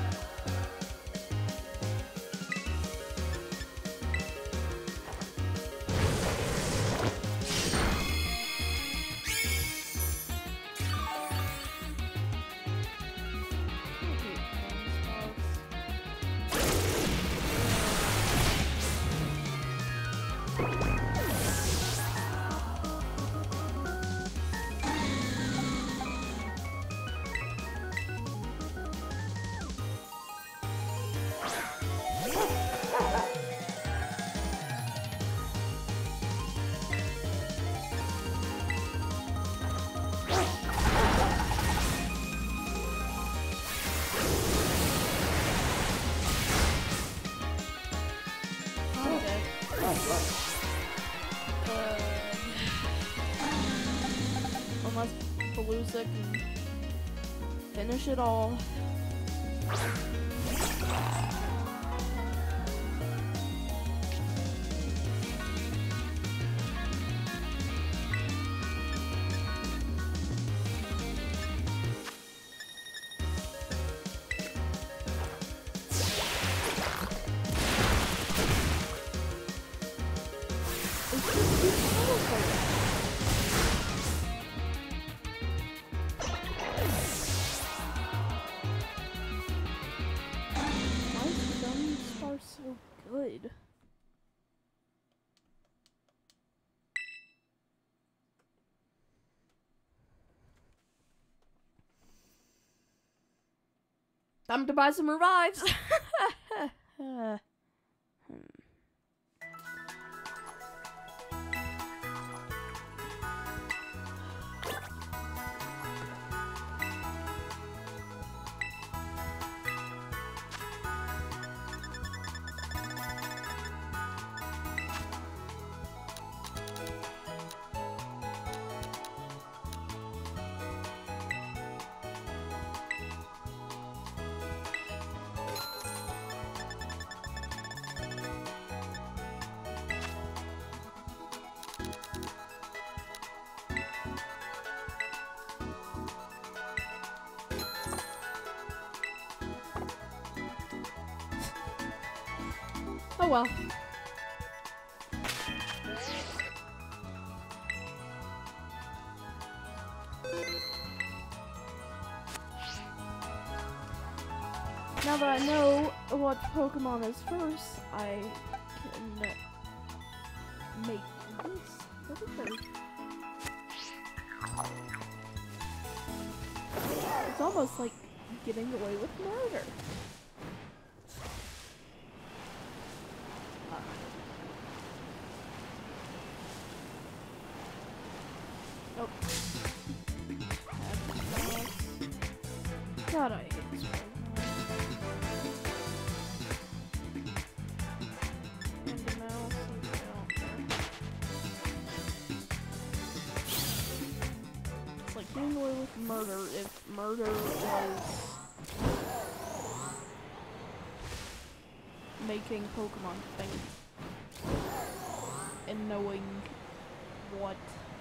[SPEAKER 1] Unless Palooza can finish it all. Why is the Dumb Star so good? Time to buy some revives. Oh well. Now that I know what Pokemon is first, I can make this better. It's almost like getting away with murder. Oh. God, I hate this one. And the mouse, and I don't care. It's like getting away with murder if murder was making Pokemon think and knowing what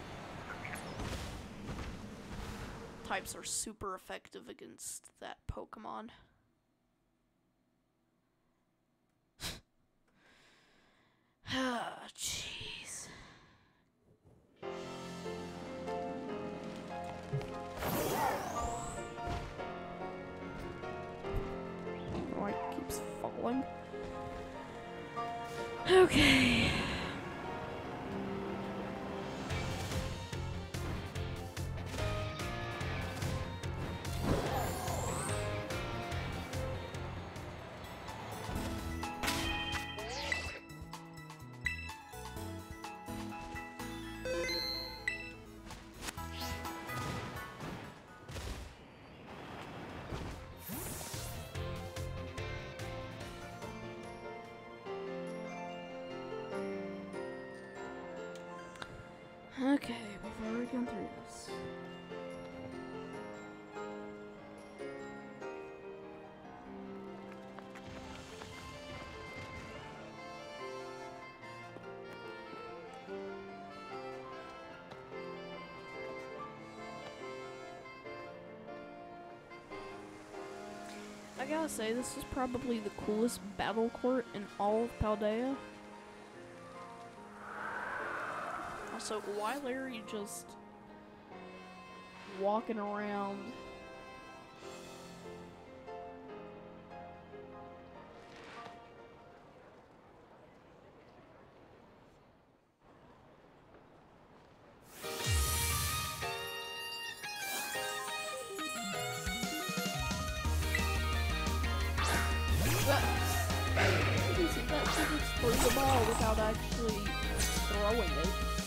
[SPEAKER 1] types are super effective against that Pokemon. Ah, jeez. Oh, it keeps falling. Okay. Okay, we've already gone through this.
[SPEAKER 2] I gotta say, this is probably the coolest battle court in all of Paldea. Also, why Larry just walking around? That should just throw the ball without actually throwing it.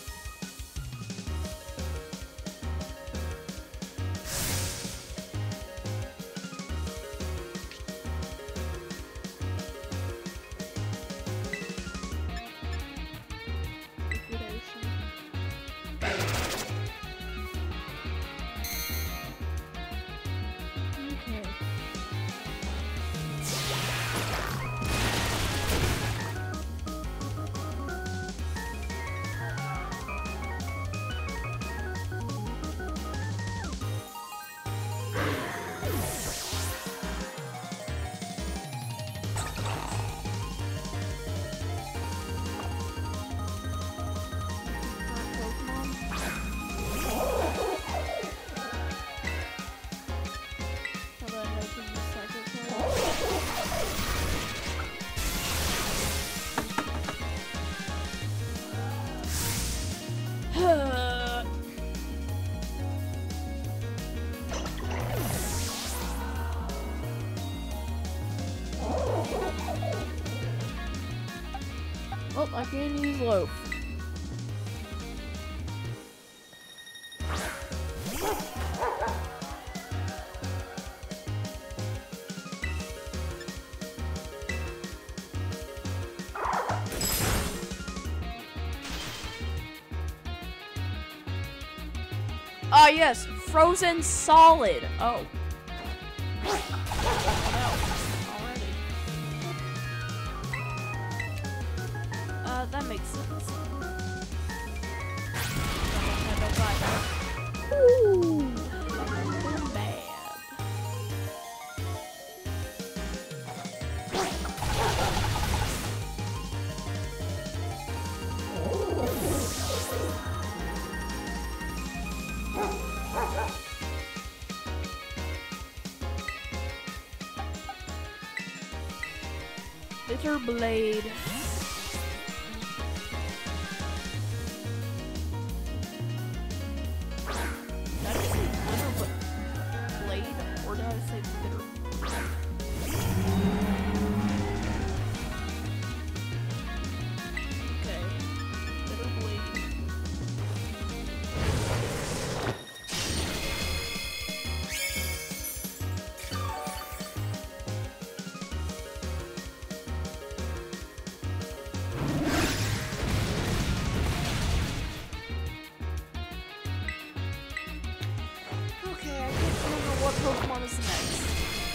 [SPEAKER 2] Oh, I can't use loaf. Ah, yes, frozen solid. Oh. That makes sense. Ooh, bad. Bitter blade. What Pokemon is next?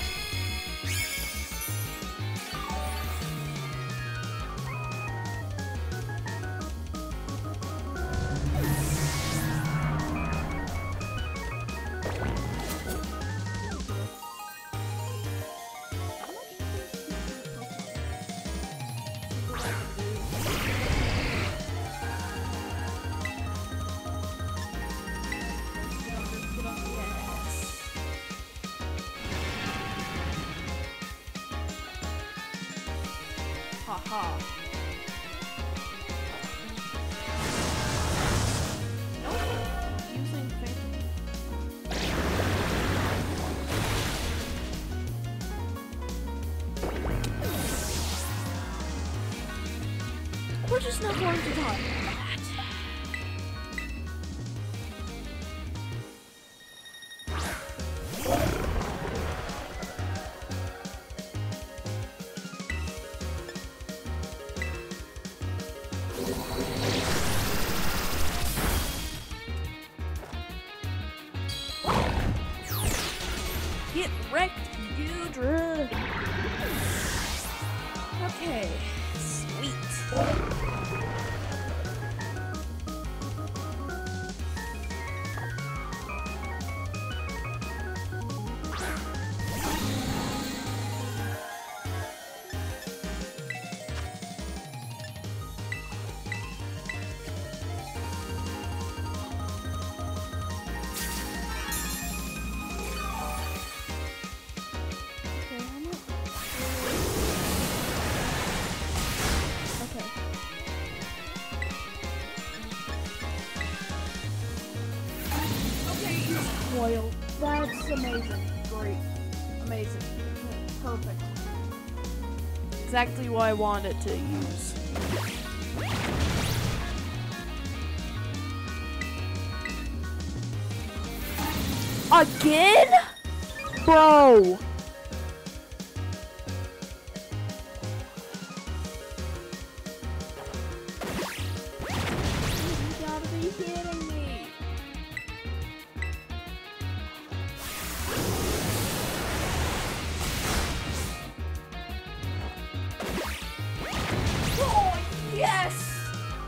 [SPEAKER 2] Haha. Nope. Using Phantom. We're just not going to talk about that. Get wrecked, Goodra! Okay, sweet.
[SPEAKER 1] coil. That's amazing. Great. Amazing. Perfect. Exactly what I wanted to use. Again? Bro. You gotta be kidding me. Oh, yes!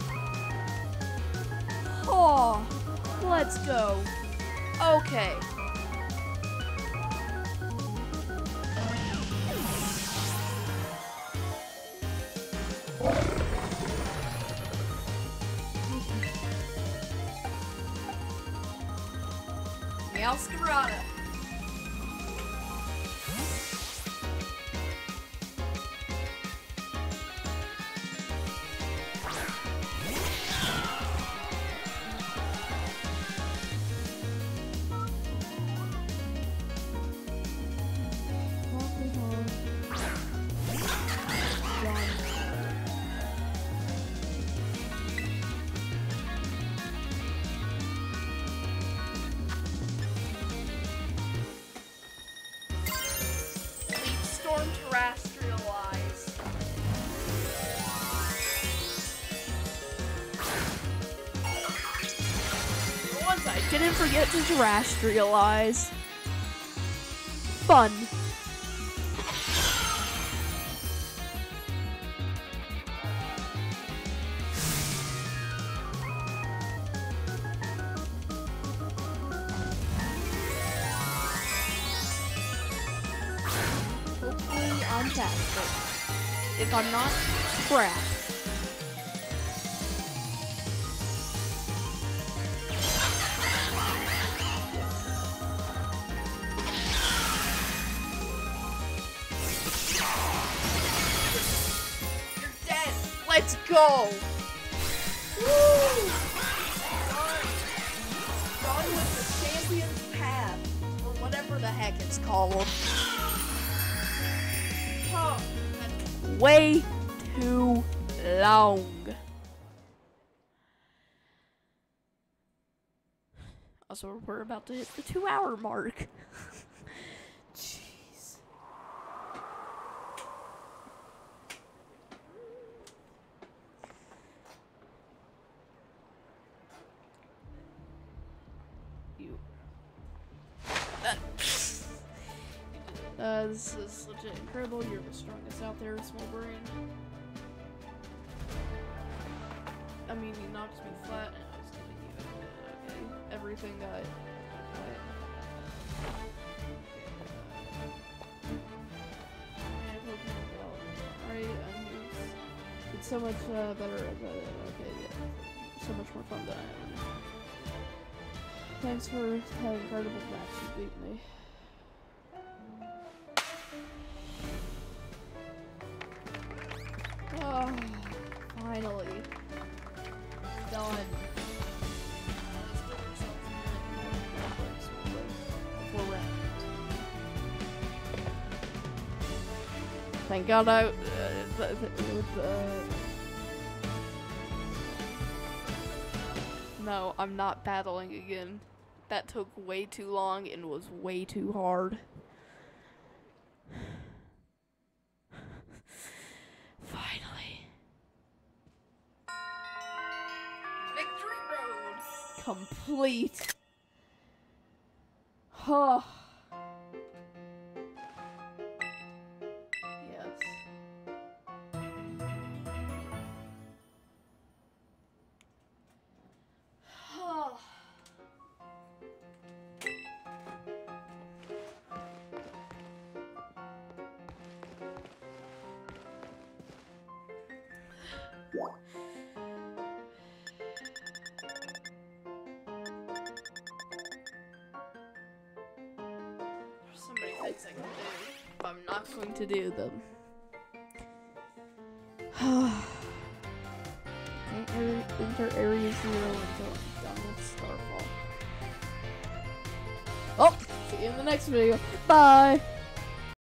[SPEAKER 1] Oh, let's go. Okay. Meowscarada. Storm terrestrialize. For once, I didn't forget to terrestrialize. Fun. Hopefully I'm faster. If I'm not, crap. You're dead. Let's go. Woo! Done with the champion's path, or whatever the heck it's called. Oh, that's way too long. Also, we're about to hit the 2-hour mark. Jeez. You. This is legit incredible. You're the strongest out there, small brain. I mean, he knocks me flat, and I was giving you okay. Everything that right, it's so much better. Okay, yeah, so much more fun than I am. Thanks for that incredible match. You beat me. Oh, finally. Done. Thank God I... No, I'm not battling again. That took way too long and was way too hard. Finally. Victory Road! Complete. Huh. There's so many things I can do, but I'm not going to do them. Can't enter Area 0 until I'm done with Starfall. Oh, see you in the next video. Bye.